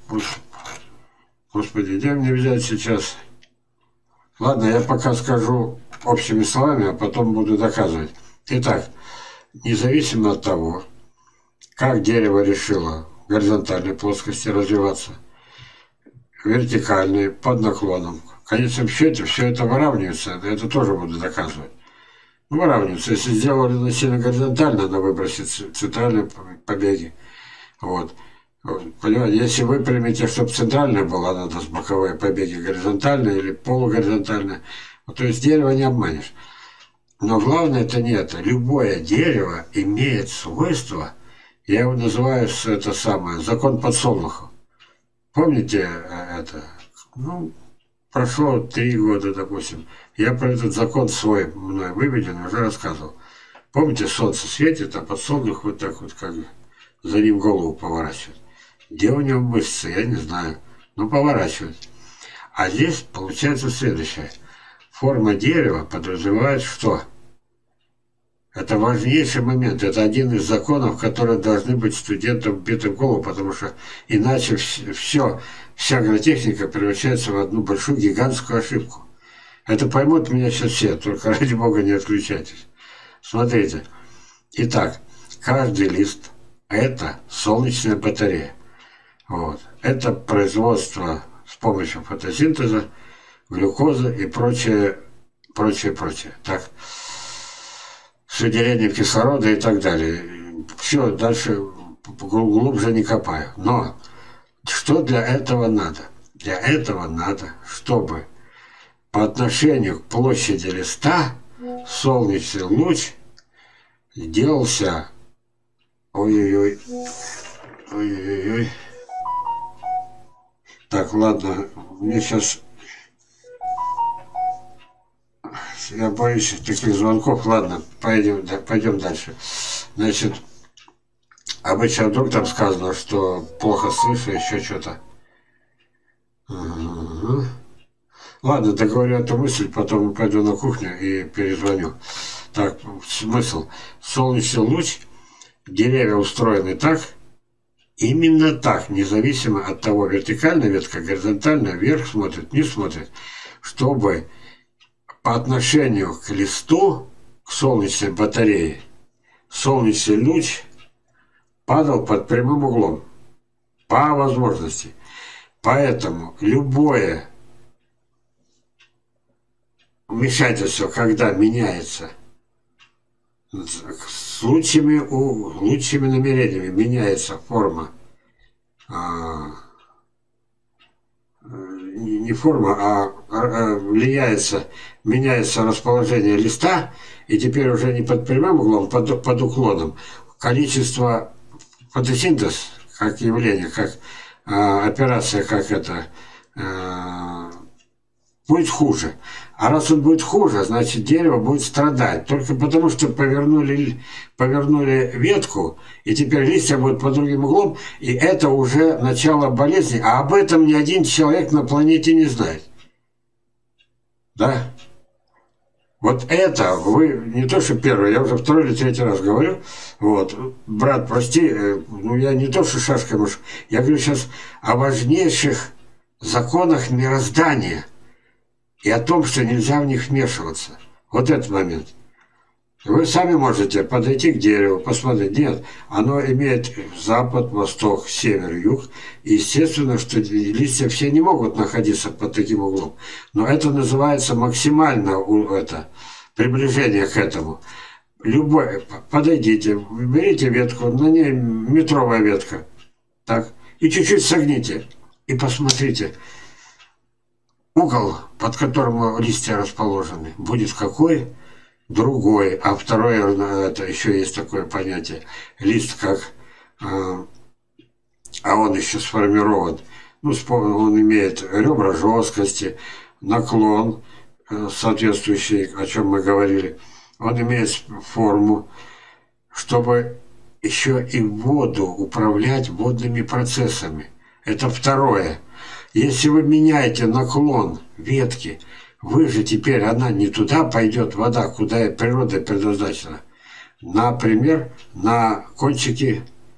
Speaker 1: господи, где мне взять сейчас? Ладно, я пока скажу общими словами, а потом буду доказывать. Итак, независимо от того, как дерево решило в горизонтальной плоскости развиваться, вертикальной, под наклоном, в конечном счете все это выравнивается, это тоже буду доказывать. Ну, выравнивается. Если сделали насильно горизонтально, она выбросит центральные побеги. Вот. Понимаете, если вы примете, чтобы центральная была, надо с боковые побеги горизонтальные или полугоризонтальные. Вот, то есть дерево не обманешь. Но главное это не это. Любое дерево имеет свойство, я его называю это самое, закон подсолнуха. Помните это? Ну, прошло три года, допустим. Я про этот закон свой мной выведен, уже рассказывал. Помните, солнце светит, а подсолнух вот так вот как за ним голову поворачивает. Где у него мышцы, я не знаю. Но поворачивает. А здесь получается следующее. Форма дерева подразумевает что? Это важнейший момент. Это один из законов, которые должны быть студентам вбиты в голову, потому что иначе все, вся агротехника превращается в одну большую гигантскую ошибку. Это поймут меня сейчас все, только ради бога не отключайтесь. Смотрите. Итак, каждый лист – это солнечная батарея. Вот. Это производство с помощью фотосинтеза, глюкозы и прочее, прочее, прочее. Так. С выделением кислорода и так далее. Все, дальше глубже не копаю. Но что для этого надо? Для этого надо, чтобы по отношению к площади листа солнечный луч делался... Ой-ой-ой. Ой-ой-ой. Так, ладно. Мне сейчас... Я боюсь таких звонков. Ладно, пойдем, да, пойдем дальше. Значит, обычно вдруг там сказано, что плохо слышу, еще что-то. Угу. Ладно, договорю эту мысль, потом пойду на кухню и перезвоню. Так, смысл. Солнечный луч, деревья устроены так, именно так, независимо от того, вертикальная ветка, горизонтальная, вверх смотрит, вниз смотрит, чтобы по отношению к листу, к солнечной батарее, солнечный луч падал под прямым углом, по возможности. Поэтому любое вмешательство, когда меняется с лучшими, лучшими намерениями, меняется форма, а, не форма, а, а влияется, меняется расположение листа, и теперь уже не под прямым углом, под, под уклоном. Количество фотосинтез, как явление, как а, операция, как это, а, будет хуже. А раз он будет хуже, значит дерево будет страдать. Только потому, что повернули, повернули ветку, и теперь листья будут под другим углом, и это уже начало болезни, а об этом ни один человек на планете не знает. Да? Вот это, вы не то что первый, я уже второй или третий раз говорю, вот, брат, прости, ну я не то что шашкой муж, я говорю сейчас о важнейших законах мироздания и о том, что нельзя в них вмешиваться. Вот этот момент. Вы сами можете подойти к дереву, посмотреть. Нет, оно имеет запад, восток, север, юг. И естественно, что листья все не могут находиться под таким углом. Но это называется максимально это, приближение к этому. Любой, подойдите, берите ветку, на ней метровая ветка. Так, и чуть-чуть согните. И посмотрите. Угол, под которым листья расположены, будет какой? Другой. А второе, это еще есть такое понятие, лист как, а он еще сформирован, ну, он имеет ребра жесткости, наклон соответствующий, о чем мы говорили, он имеет форму, чтобы еще и воду управлять водными процессами. Это второе. Если вы меняете наклон ветки, вы же теперь, она не туда пойдет, вода, куда природа предназначена. Например, на кончики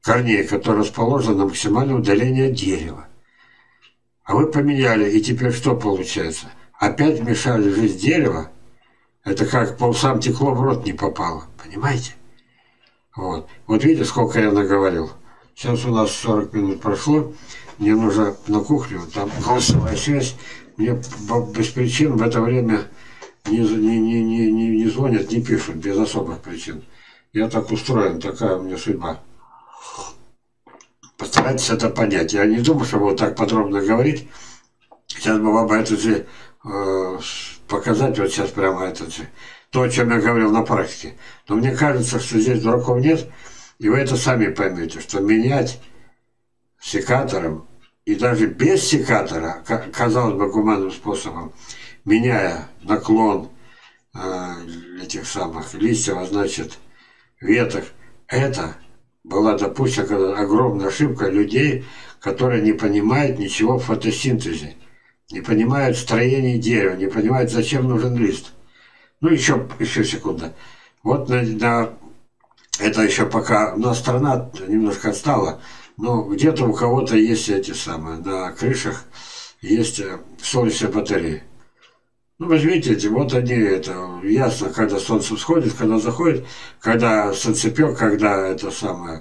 Speaker 1: корней, которые расположены на максимальном удалении от дерева. А вы поменяли, и теперь что получается? Опять вмешали в жизнь дерева. Это как по усам текло, в рот не попало. Понимаете? Вот. Вот видите, сколько я наговорил. Сейчас у нас сорок минут прошло. Мне нужно на кухню, там голосовая связь. Мне без причин в это время не, не, не, не, не, не звонят, не пишут, без особых причин. Я так устроен, такая у меня судьба. Постарайтесь это понять. Я не думаю, что вот так подробно говорить. Сейчас бы вам это же э, показать, вот сейчас прямо это же, то, о чем я говорил на практике. Но мне кажется, что здесь дураков нет, и вы это сами поймете, что менять секатором, и даже без секатора, казалось бы, гуманным способом, меняя наклон э, этих самых листьев, а значит, веток, это была допущена огромная ошибка людей, которые не понимают ничего в фотосинтезе, не понимают строение дерева, не понимают, зачем нужен лист. Ну, еще, еще секунда. Вот на, на, это еще пока у нас страна немножко отстала, но где-то у кого-то есть эти самые, на крышах есть солнечные батареи. Ну, возьмите эти, вот они, это ясно, когда солнце всходит, когда заходит, когда солнцепек, когда это самое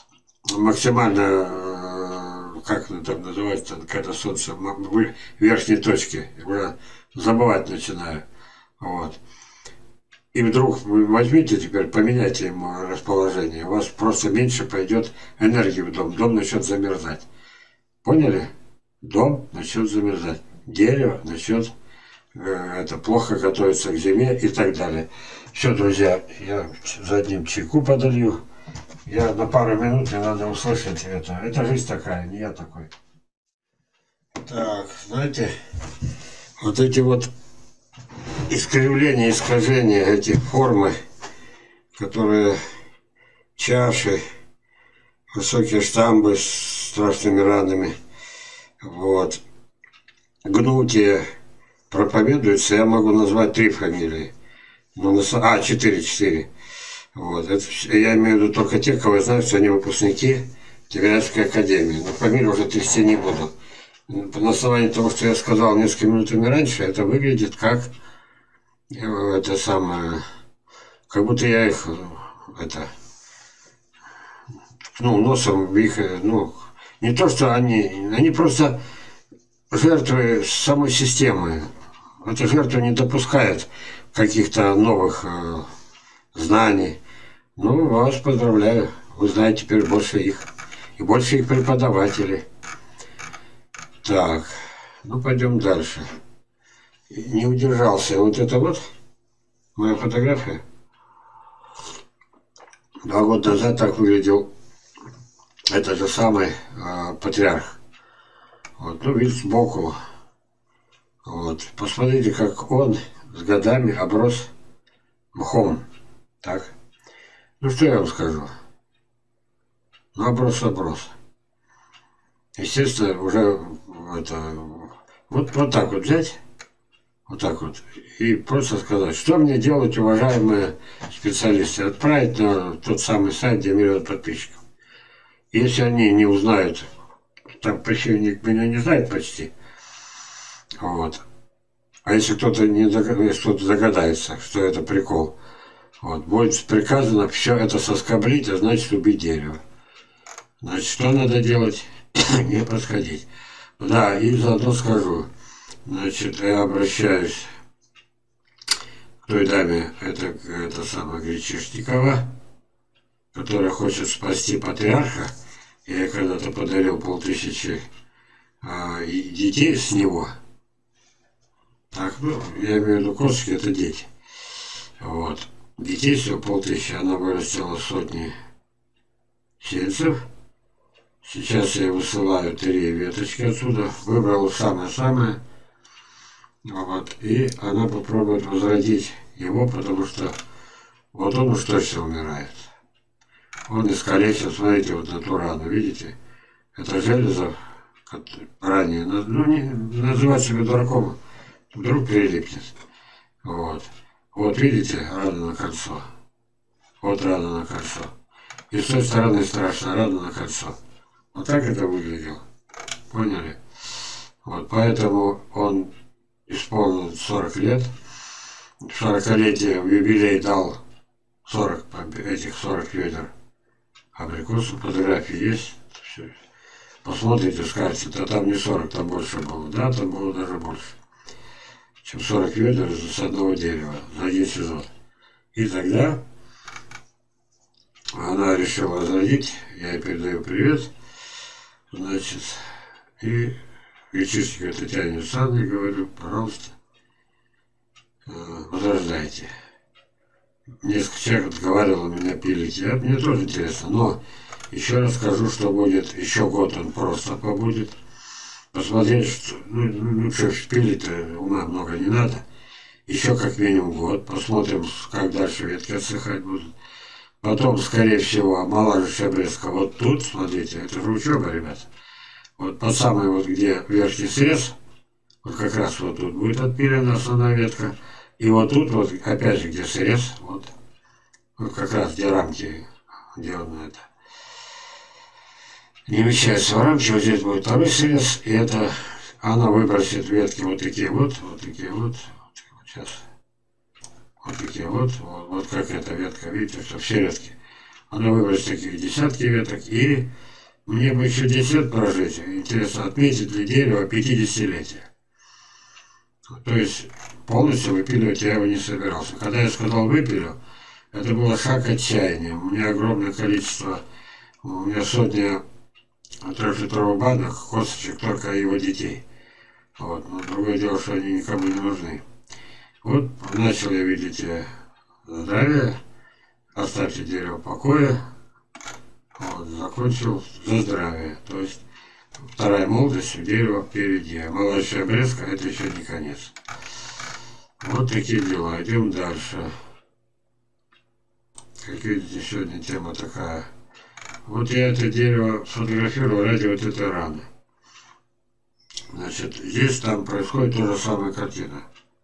Speaker 1: максимально, как это там называется, когда солнце в верхней точке, уже забывать начинаю. Вот. И вдруг вы возьмите теперь, поменяйте ему расположение, у вас просто меньше пойдет энергии в дом, дом начнет замерзать. Поняли? Дом начнет замерзать, дерево начнет это плохо готовится к зиме и так далее. Все, друзья, я задним чайку подолью. Я на пару минут, мне надо услышать это. Это жизнь такая, не я такой. Так, знаете, вот эти вот искривления, искажения, эти формы, которые чаши, высокие штамбы с страшными ранами, вот, гнутие, проповедуется, я могу назвать три фамилии. Ну, на, а, четыре, четыре. Вот. Это, я имею в виду только те, кого я знаю, что они выпускники Тимирязевской академии. Но фамилию уже трясти не буду. На основании того, что я сказал несколькими минутами раньше, это выглядит как это самое, как будто я их это, ну, носом в их, ну, не то, что они, они просто жертвы самой системы. Эта жертва не допускает каких-то новых э, знаний. Ну, вас поздравляю. Вы знаете теперь больше их. И больше их преподавателей. Так, ну пойдем дальше. Не удержался. Вот это вот моя фотография. Два года назад так выглядел этот же самый э, патриарх. Вот, ну, вид сбоку. Вот. Посмотрите, как он с годами оброс мхом. Так. Ну, что я вам скажу? Ну, оброс, оброс. Естественно, уже это, вот, вот так вот взять, вот так вот, и просто сказать, что мне делать, уважаемые специалисты, отправить на тот самый сайт, где миллион подписчиков. Если они не узнают, там противник меня не знает почти, вот. А если кто-то не кто-то догадается, что это прикол, вот, будет приказано все это соскоблить, а значит убить дерево. Значит, что надо делать? Не подходить. Да, и заодно скажу. Значит, я обращаюсь к той даме, это, это самая Гречишникова, которая хочет спасти патриарха. Я ей когда-то подарил полтысячи а, и детей с него. Так, ну, я имею в виду косточки, это дети. Вот. Детей всего полтысячи, она вырастила сотни сеянцев. Сейчас я высылаю три веточки отсюда. Выбрал самое-самое. Вот. И она попробует возродить его, потому что вот он уж точно умирает. Он искалечен, смотрите, вот на ту рану, видите? Это железо, ранее, ну, не называть себя дураком, вдруг прилипнет. Вот. Вот видите, рана на кольцо. Вот рана на кольцо. И с той стороны страшно, рано на кольцо. Вот так это выглядело. Поняли? Вот поэтому он исполнил сорок лет. сорокалетие в юбилей дал сорок, этих сорок ведер абрикосов. Фотографии есть. Все. Посмотрите, скажете, да там не сорок, там больше было. Да, там было даже больше, чем сорок ведер с одного дерева за один сезон. И тогда она решила возродить, я ей передаю привет, значит, и Вечерчиковой Татьяне Александровне говорю, пожалуйста, возрождайте. Несколько человек отговаривало меня пилить, я, мне тоже интересно, но еще раз скажу, что будет, еще год он просто побудет. Посмотреть, что, ну, ну что, пилить-то ума много не надо. Еще как минимум год, посмотрим, как дальше ветки отсыхать будут. Потом, скорее всего, омолаживающая обрезка вот тут, смотрите, это же учеба, ребята. Вот под самый вот, где верхний срез, вот как раз вот тут будет отпилена основная ветка. И вот тут вот, опять же, где срез, вот, вот как раз где рамки, где он это, не вмещается в рамки, вот здесь будет второй срез, и это, она выбросит ветки вот такие вот, вот такие вот, вот сейчас, вот такие вот, вот, вот как эта ветка, видите, что все ветки. Она выбросит такие десятки веток, и мне бы еще десять лет прожить, интересно, отметить ли дерево пятидесятилетие. То есть полностью выпиливать я его не собирался. Когда я сказал выпилю, это было шаг отчаяния. У меня огромное количество, у меня сотня трехлитровых банок, косточек только его детей. Вот. Но другое дело, что они никому не нужны. Вот начал я, видите, здравие, оставьте дерево в покое. Вот, закончил за здравие. То есть вторая молодость у дерева впереди. А молодая обрезка это еще не конец. Вот такие дела. Идем дальше. Как видите, сегодня тема такая. Вот я это дерево сфотографировал ради вот этой раны. Значит, здесь там происходит та же самая картина.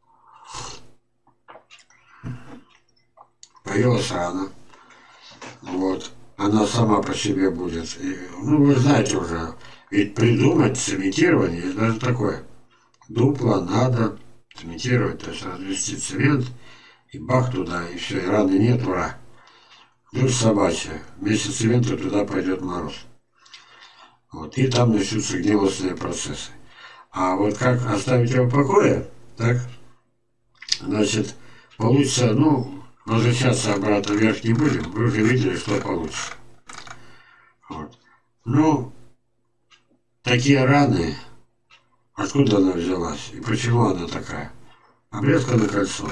Speaker 1: Появилась рана. Вот. Она сама по себе будет. И, ну, вы знаете уже, ведь придумать цементирование есть даже такое. Дупло надо цементировать, то есть развести цемент, и бах туда, и все, и раны нет, ура. Дурь собачья. Вместе с цементом туда пойдет мороз. Вот, и там начнутся гнилостные процессы. А вот как оставить его в покое, так, значит, получится, ну, возвращаться обратно вверх не будем, вы уже видели, что получится. Вот. Ну, такие раны, откуда она взялась и почему она такая? Обрезка на кольцо.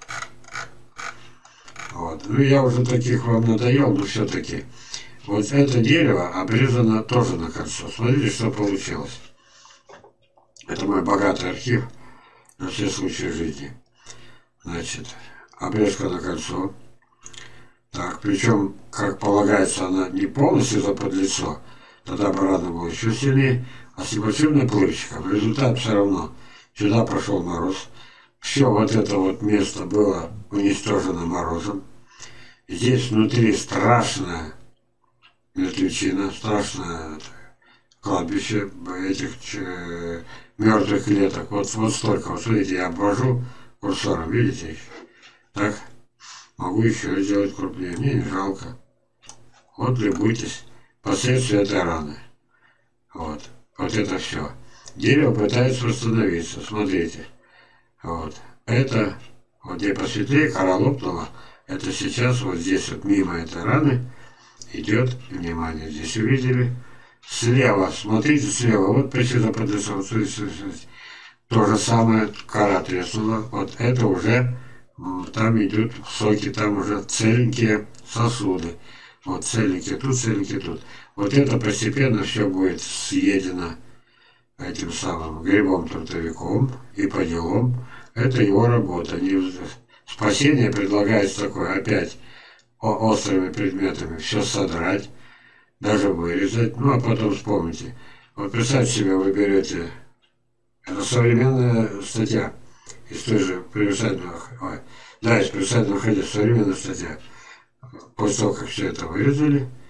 Speaker 1: Вот. Ну, я уже таких вам надоел, но все-таки. Вот это дерево обрезано тоже на кольцо. Смотрите, что получилось. Это мой богатый архив на все случаи жизни. Значит, обрезка на кольцо. Так, причем, как полагается, она не полностью заподлицо. Тогда бы рана была еще сильнее. А с небольшим наплывчиком. Результат все равно. Сюда прошел мороз. Все вот это вот место было уничтожено морозом. Здесь внутри страшная мертвечина, страшное кладбище этих мертвых клеток. Вот, вот столько. Вот смотрите, я обвожу курсором, видите? Так, могу еще сделать крупнее. Мне не жалко. Вот любуйтесь. Последствия этой раны. Вот. Вот это все. Дерево пытается восстановиться. Смотрите. Вот. Это, вот где посветлее, кора лопнула. Это сейчас вот здесь вот мимо этой раны идет, внимание, здесь увидели. Слева, смотрите, слева, вот почти заподлицо. То же самое, кора треснула. Вот это уже, там идут соки, там уже целенькие сосуды. Вот целенькие тут, целенькие тут. Вот это постепенно все будет съедено этим самым грибом-трутовиком и по делам. Это его работа. Спасение предлагается такое, опять острыми предметами все содрать, даже вырезать. Ну а потом вспомните. Вот представьте себе, вы берете, это современная статья из той же превышательного, да, из превышательного хода, современная статья. После того, как все это вырезали,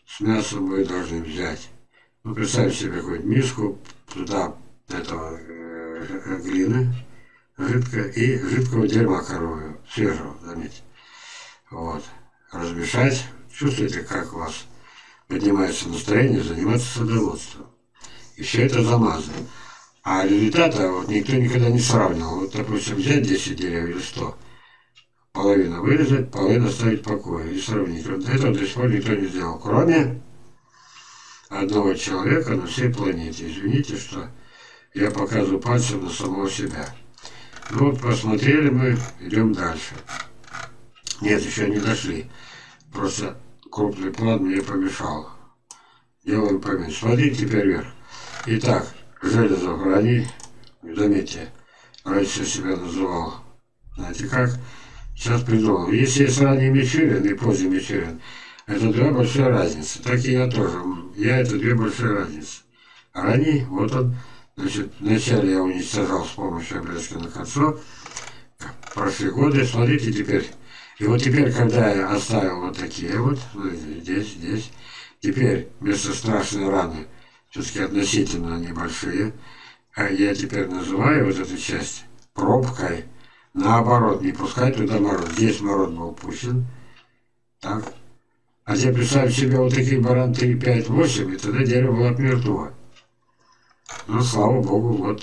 Speaker 1: с мясом вы должны взять. Ну, представьте себе какую-нибудь миску, туда этого э, глины жидкой и жидкого дерьма коровьего, свежего, заметьте. Вот. Размешать. Чувствуете, как у вас поднимается настроение заниматься садоводством. И все это замазано. А результата вот никто никогда не сравнивал. Вот, допустим, взять десять деревьев или сто, половину вырезать, половину оставить в покое и сравнить. Вот этого до сих пор никто не сделал, кроме одного человека на всей планете. Извините, что я показываю пальцем на самого себя. Ну вот посмотрели мы, идем дальше. Нет, еще не дошли. Просто крупный план мне помешал. Делаем поменьше. Смотрите теперь вверх. Итак, Железов ранний, заметьте, раньше себя называл, знаете как, сейчас придумал. Если есть ранний Мичурин и поздний Мичурин, это две большие разницы. Так и я тоже. Я это две большие разницы. Ранний, вот он, значит, вначале я уничтожал с помощью обрезки на кольцо. Прошли годы, смотрите теперь. И вот теперь, когда я оставил вот такие вот, смотрите, здесь, здесь, теперь вместо страшной раны, все-таки относительно небольшие, а я теперь называю вот эту часть пробкой, наоборот, не пускать туда мороз. Здесь мороз был пущен, так. А теперь представьте себе вот такие баран три, пять, восемь, и тогда дерево было мертво. Ну, слава богу, вот,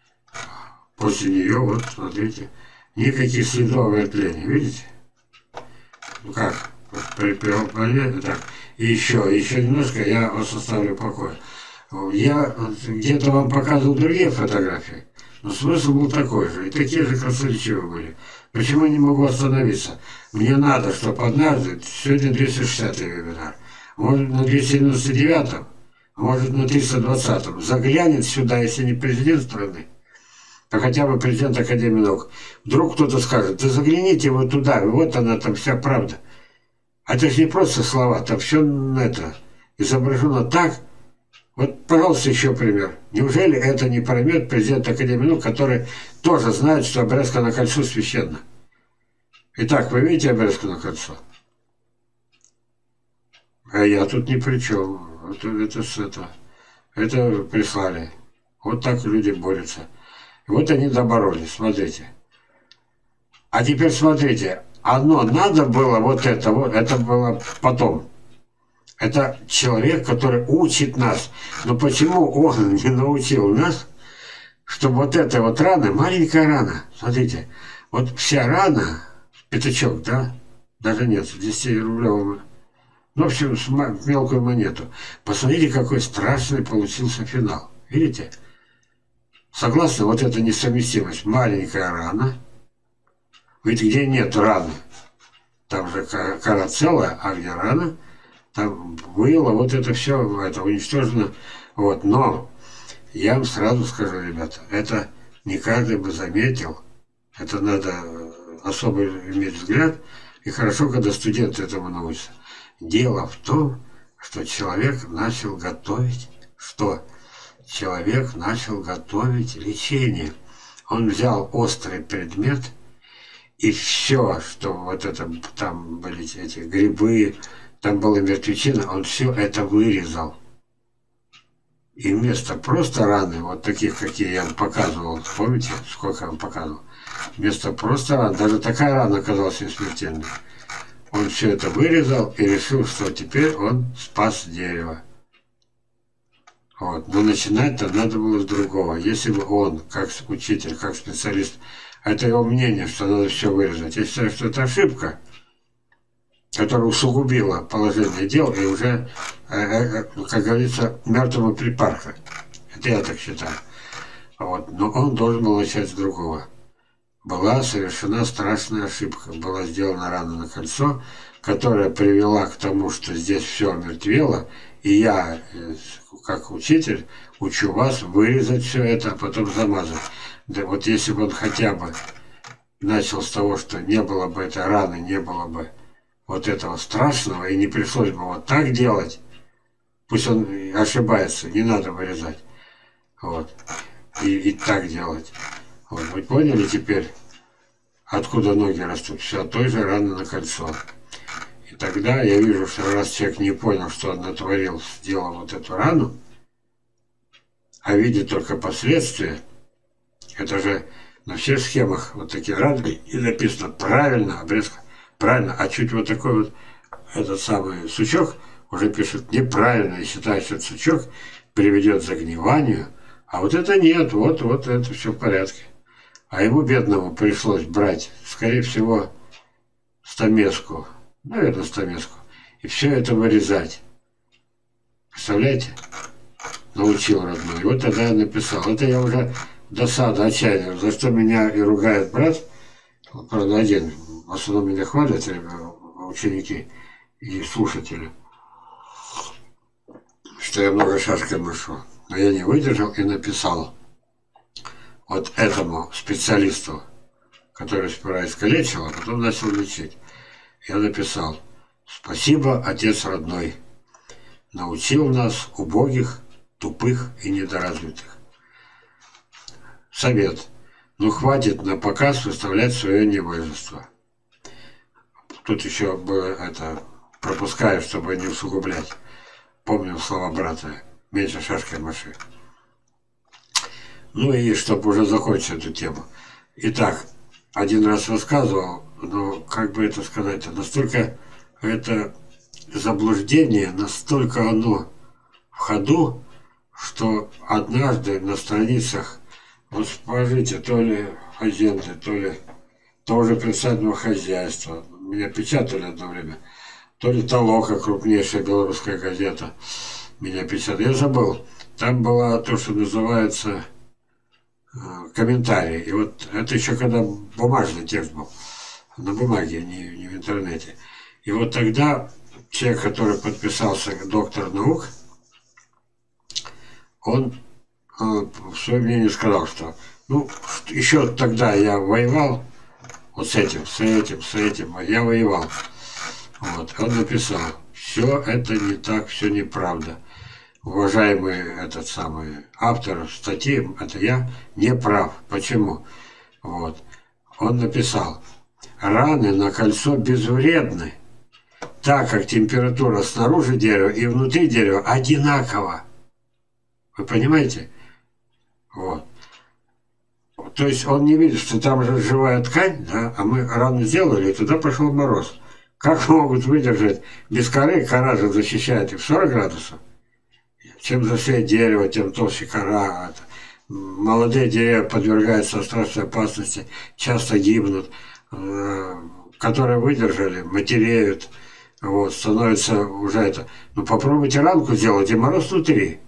Speaker 1: после нее, вот, смотрите, никаких следов ветвления, видите? Ну как, понятно, так. И еще, еще немножко я вас оставлю в покое. Я где-то вам показывал другие фотографии, но смысл был такой же, и такие же красноречивые были. Почему я не могу остановиться? Мне надо, чтобы однажды, сегодня двести шестидесятый вебинар, может на двести девяносто девятом, может на триста двадцатом, заглянет сюда, если не президент страны, а хотя бы президент Академии наук. Вдруг кто-то скажет, да загляните вот туда, вот она там вся правда. А это же не просто слова, там все это изображено так. Вот, пожалуйста, еще пример. Неужели это не поймет президент Академии наук, который тоже знает, что обрезка на кольцо священна? Итак, вы видите обрезку на кольцо? А я тут ни при чем. Это, это, это, это прислали. Вот так люди борются. И вот они доборолись, смотрите. А теперь смотрите, оно надо было вот это, вот это было потом. Это человек, который учит нас. Но почему он не научил нас, чтобы вот эта вот рана, маленькая рана, смотрите, вот вся рана, пятачок, да, даже нет, десятирублевый, ну, в общем, мелкую монету. Посмотрите, какой страшный получился финал. Видите? Согласно, вот эта несовместимость. Маленькая рана. Ведь где нет раны, там же кора целая, а где рана, там было вот это все, это уничтожено. Вот. Но я вам сразу скажу, ребята, это не каждый бы заметил. Это надо особо иметь взгляд. И хорошо, когда студенты этому научатся. Дело в том, что человек начал готовить что? Человек начал готовить лечение. Он взял острый предмет, и все, что вот это, там были эти грибы, там была мертвечина, он все это вырезал. И вместо просто раны, вот таких, какие я вам показывал, помните, сколько я вам показывал? Вместо просто ран, даже такая рана оказалась несмертельной. Он все это вырезал и решил, что теперь он спас дерево. Вот. Но начинать-то надо было с другого. Если бы он, как учитель, как специалист, это его мнение, что надо все вырезать. Я считаю, что это ошибка, которая усугубила положение дел и уже, как говорится, мертвому припарка. Это я так считаю. Вот. Но он должен был начать с другого. Была совершена страшная ошибка. Была сделана рана на кольцо, которая привела к тому, что здесь все омертвело, и я, как учитель, учу вас вырезать все это, а потом замазать. Да вот если бы он хотя бы начал с того, что не было бы этой раны, не было бы вот этого страшного, и не пришлось бы вот так делать, пусть он ошибается, не надо вырезать, вот, и, и так делать. Вот, вы поняли теперь, откуда ноги растут? Все от той же раны на кольцо. И тогда я вижу, что раз человек не понял, что он натворил, сделал вот эту рану, а видит только последствия, это же на всех схемах вот такие раны, и написано правильно, обрезка, правильно, а чуть вот такой вот этот самый сучок уже пишет неправильно и считает, что этот сучок приведет к загниванию, а вот это нет, вот, вот это все в порядке. А ему, бедному, пришлось брать, скорее всего, стамеску, наверное, стамеску, и все это вырезать. Представляете? Научил родной. И вот тогда я написал. Это я уже досада, отчаяние, за что меня и ругает брат, правда, один, в основном меня хвалят ученики и слушатели, что я много шашкой машу. Но я не выдержал и написал вот этому специалисту, который сперва искалечил, а потом начал лечить. Я написал: спасибо, отец родной, научил нас, убогих, тупых и недоразвитых. Совет. Ну хватит на показ выставлять свое невежество. Тут еще бы это пропускаю, чтобы не усугублять. Помню слова брата: меньше шашкой маши. Ну и чтобы уже закончить эту тему. Итак, один раз рассказывал, но как бы это сказать-то, настолько это заблуждение, настолько оно в ходу, что однажды на страницах, вот скажите, то ли агенты, то ли тоже предсадного хозяйства, меня печатали одно время, то ли Толока, крупнейшая белорусская газета, меня печатали, я забыл, там была то, что называется э, комментарий, и вот это еще когда бумажный текст был, на бумаге, не, не в интернете, и вот тогда человек, который подписался, доктор наук, он э, в своем мнении сказал, что ну, еще тогда я воевал вот с этим, с этим, с этим, я воевал. Вот, он написал: все это не так, все неправда. Уважаемый этот самый автор статьи, это я, не прав. Почему? Вот. Он написал: раны на кольцо безвредны, так как температура снаружи дерева и внутри дерева одинакова. Вы понимаете? Вот. То есть он не видит, что там же живая ткань, да, а мы рану сделали, и туда пошел мороз. Как могут выдержать без коры? Кора же защищает их в сорок градусов. Чем засеять дерево, тем толще кора. Молодые деревья подвергаются страшной опасности, часто гибнут. Которые выдержали, матереют, вот, становится уже это. Ну попробуйте ранку сделать, и мороз внутри.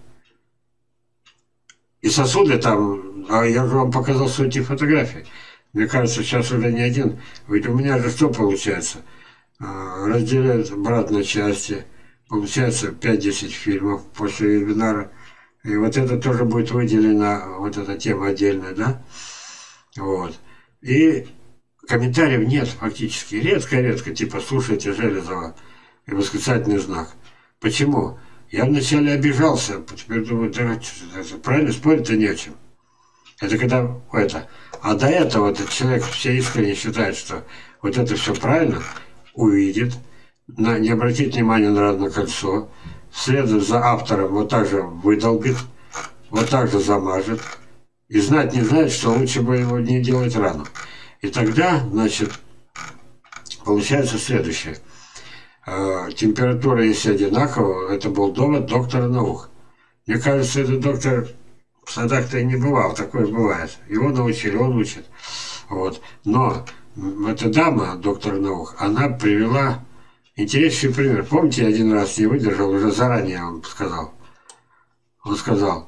Speaker 1: И сосуды там, а я же вам показал свои эти фотографии. Мне кажется, сейчас уже не один. Ведь у меня же что получается? Разделяют брат на части. Получается пять-десять фильмов после вебинара. И вот это тоже будет выделена, вот эта тема отдельная, да? Вот. И комментариев нет фактически. Редко-редко, типа слушайте Железова и восклицательный знак. Почему? Я вначале обижался, теперь думаю, да, правильно, спорить-то не о чем. Это когда это. А до этого этот человек все искренне считает, что вот это все правильно, увидит, на, не обратит внимания на родное кольцо, следует за автором, вот так же выдолбит, вот так же замажет, и знать не знает, что лучше бы его не делать рано. И тогда, значит, получается следующее. Температура, если одинаковая, это был довод доктора наук. Мне кажется, этот доктор в садах-то и не бывал, такое бывает. Его научили, он учит. Вот. Но эта дама, доктор наук, она привела интересный пример. Помните, я один раз не выдержал, уже заранее он сказал. Он сказал: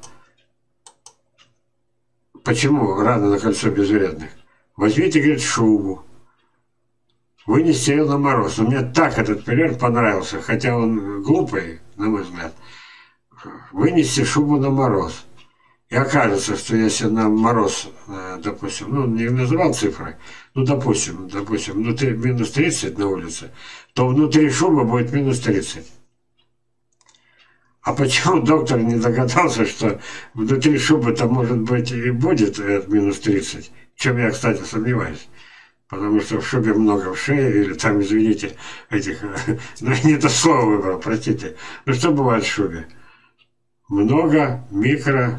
Speaker 1: почему раны на кольцо безвредных? Возьмите, говорит, шубу. Вынести ее на мороз. Но мне так этот пример понравился, хотя он глупый, на мой взгляд. Вынести шубу на мороз. И окажется, что если на мороз, допустим, ну, не называл цифры, ну, допустим, допустим, внутри минус тридцать на улице, то внутри шубы будет минус тридцать. А почему доктор не догадался, что внутри шубы-то, может быть, и будет минус тридцать? В чем я, кстати, сомневаюсь. Потому что в шубе много в шее, или там, извините, этих, ну, не то слово выбрал, простите. Ну, что бывает в шубе? Много микро,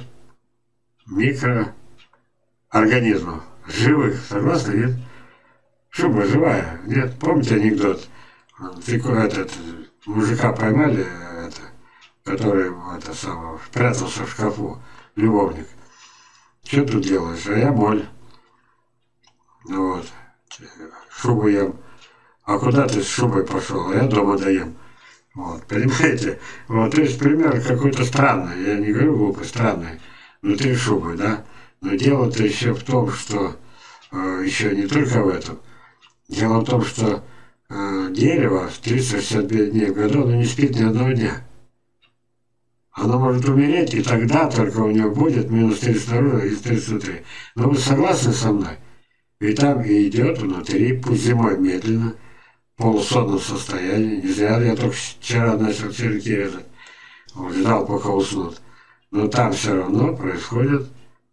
Speaker 1: микроорганизмов, живых, согласны, нет? Шуба живая, нет? Помните анекдот? Этот, мужика поймали, это, который это самое, прятался в шкафу, любовник. Что тут делаешь? А я моль. Ну вот. Шубу ем. А куда ты с шубой пошел? А я дома доем. Вот, понимаете? Вот, то есть пример какой-то странный. Я не говорю глупый, странный. Внутри шубы, да? Но дело-то еще в том, что э, еще не только в этом. Дело в том, что э, дерево в триста шестьдесят пять дней в году, оно не спит ни одного дня. Оно может умереть, и тогда только у него будет минус тридцать снаружи и тридцать внутри. Но вы согласны со мной? И там и идет внутри, пусть зимой медленно, в полусонном состоянии. Не зря я только вчера начал черенки резать. Вот, ждал, пока уснут. Но там все равно происходят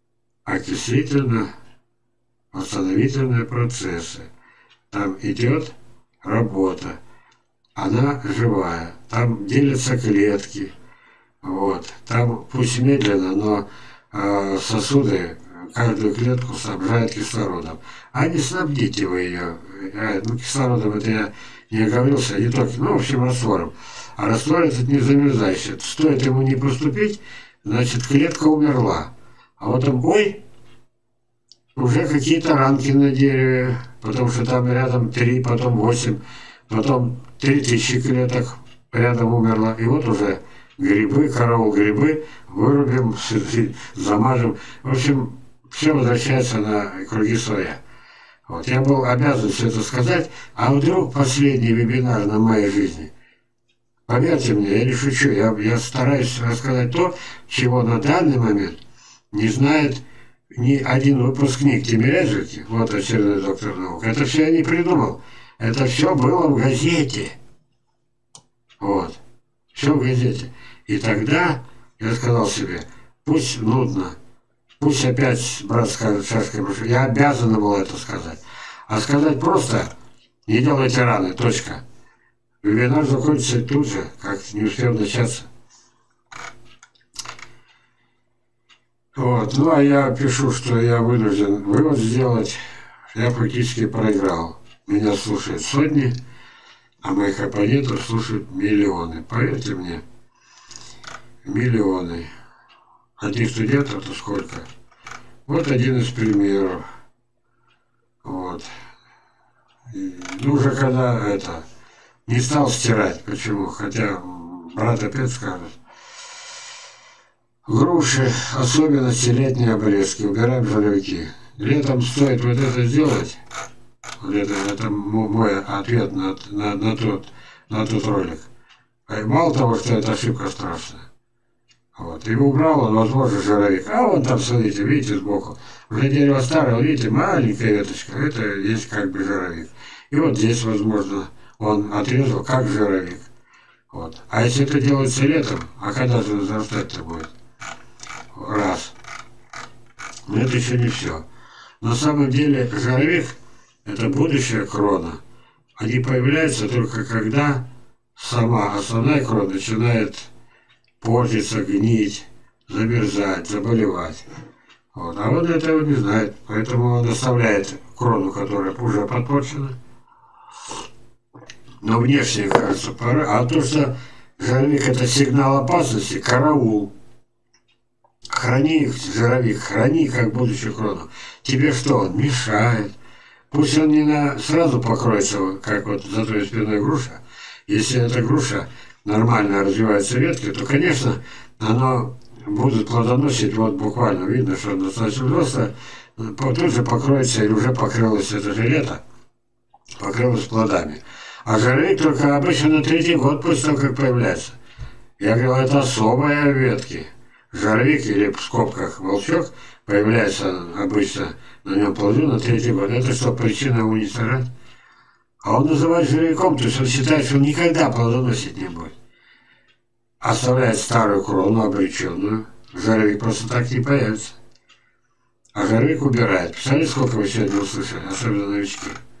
Speaker 1: окислительно-восстановительные процессы. Там идет работа. Она живая. Там делятся клетки. Вот. Там пусть медленно, но э, сосуды каждую клетку снабжают кислородом. А не снабдите вы ее. Э, ну, кислородом это я не оговорился, не только, ну, в общем, раствором. А раствор этот не замерзающий. Стоит ему не поступить, значит, клетка умерла. А вот там, ой, уже какие-то ранки на дереве, потому что там рядом три, потом восемь, потом три тысячи клеток рядом умерло. И вот уже грибы, караул грибы, вырубим, замажем. В общем, все возвращается на круги своя. Вот. Я был обязан все это сказать, а вдруг последний вебинар на моей жизни. Поверьте мне, я не шучу, я, я стараюсь рассказать то, чего на данный момент не знает ни один выпускник Тимирязевки, вот очередной доктор наук. Это все я не придумал. Это все было в газете. Вот. Все в газете. И тогда я сказал себе, пусть нудно, пусть опять брат скажет шашкой брошь. Я обязан был это сказать. А сказать просто, не делайте раны, точка. Вебинар закончится тут же, как не успел начаться. Вот. Ну, а я пишу, что я вынужден вывод сделать. Я практически проиграл. Меня слушают сотни, а моих оппонентов слушают миллионы. Поверьте мне, миллионы. Одних студентов-то сколько? Вот один из примеров. Вот. И, ну, уже когда это... Не стал стирать. Почему? Хотя брат опять скажет. Груши, особенности летние обрезки, убираем жировики. Летом стоит вот это сделать. Вот это, это мой ответ на, на, на, тот, на тот ролик. И мало того, что это ошибка страшная. Вот. И убрал он, возможно, жировик. А вон там, смотрите, видите, сбоку. Уже дерево старое, видите, маленькая веточка. Это есть как бы жировик. И вот здесь, возможно, он отрезал как жировик. Вот. А если это делается летом, а когда же зарастать-то будет? Раз. Но это еще не все. На самом деле жировик – это будущая крона. Они появляются только когда сама основная крона начинает портиться, гнить, замерзать, заболевать. Вот. А он этого не знает, поэтому он оставляет крону, которая уже подпорчена. Но внешне, кажется, пора. А то, что жировик – это сигнал опасности, караул. Храни жировик, храни как будущую крону. Тебе что, он мешает? Пусть он не на, сразу покроется, как вот за той спиной груша. Если эта груша нормально развивается ветки, то, конечно, оно будет плодоносить, вот буквально видно, что оно достаточно взрослое, тут же покроется или уже покрылось это же лето, покрылось плодами. А жировик только обычно на третий год после того, как появляется. Я говорил, это особые ветки. Жировик или в скобках волчок появляется обычно на нем плоду на третий год. Это что, причина его не сажать? А он называет жировиком, то есть он считает, что он никогда плодоносить не будет. Оставляет старую крону обреченную. Жировик просто так не появится. А жировик убирает. Представляете, сколько вы сегодня услышали, особенно новички?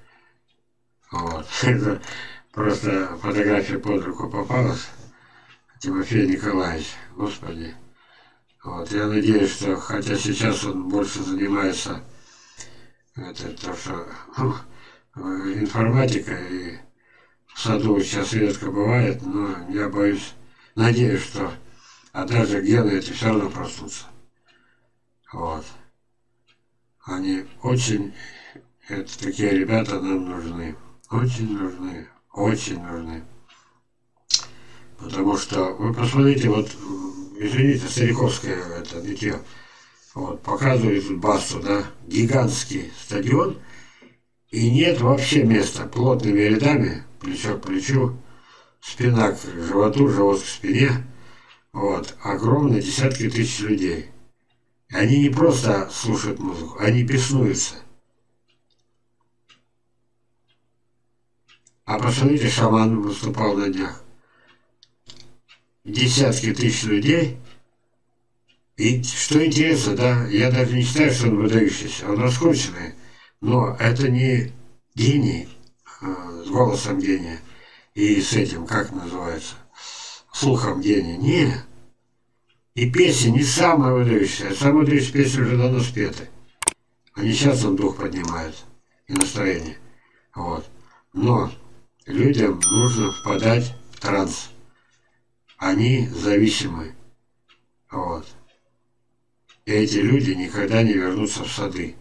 Speaker 1: Вот. Это просто фотография под руку попалась. Тимофей Николаевич, господи. Вот, я надеюсь, что, хотя сейчас он больше занимается это, то, что, ну, информатикой, и в саду сейчас редко бывает, но я боюсь, надеюсь, что однажды гены эти все равно проснутся. Вот. Они очень, это такие ребята нам нужны. Очень нужны. Очень нужны. Потому что, вы посмотрите, вот, извините, стариковское это дитё, вот, показывает тут Басту, да, гигантский стадион, и нет вообще места, плотными рядами, плечо к плечу, спина к животу, живот к спине, вот, огромные десятки тысяч людей. И они не просто слушают музыку, они беснуются. А посмотрите, шаман выступал на днях. Десятки тысяч людей. И что интересно, да, я даже не считаю, что он выдающийся, он раскрученный, но это не гений э, с голосом гения и с этим, как называется, слухом гения, не. И песня не самая выдающаяся, а самая выдающая песня уже давно спеты. Они сейчас он дух поднимают и настроение. Вот. Но людям нужно впадать в транс. Они зависимы. Вот. И эти люди никогда не вернутся в сады.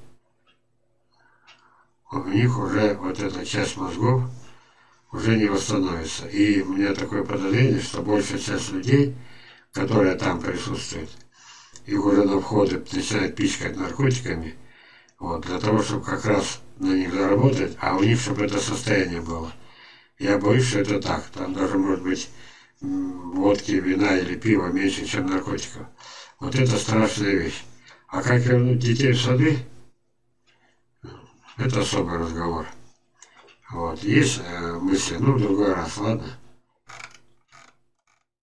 Speaker 1: У них уже вот эта часть мозгов уже не восстановится. И у меня такое подозрение, что большая часть людей, которые там присутствуют, их уже на входе начинают пичкать наркотиками, вот, для того, чтобы как раз на них заработать, а у них, чтобы это состояние было. Я боюсь, что это так. Там даже может быть водки, вина или пива меньше, чем наркотиков. Вот это страшная вещь. А как вернуть детей в сады? Это особый разговор. Вот. Есть э, мысли, ну, в другой раз, ладно?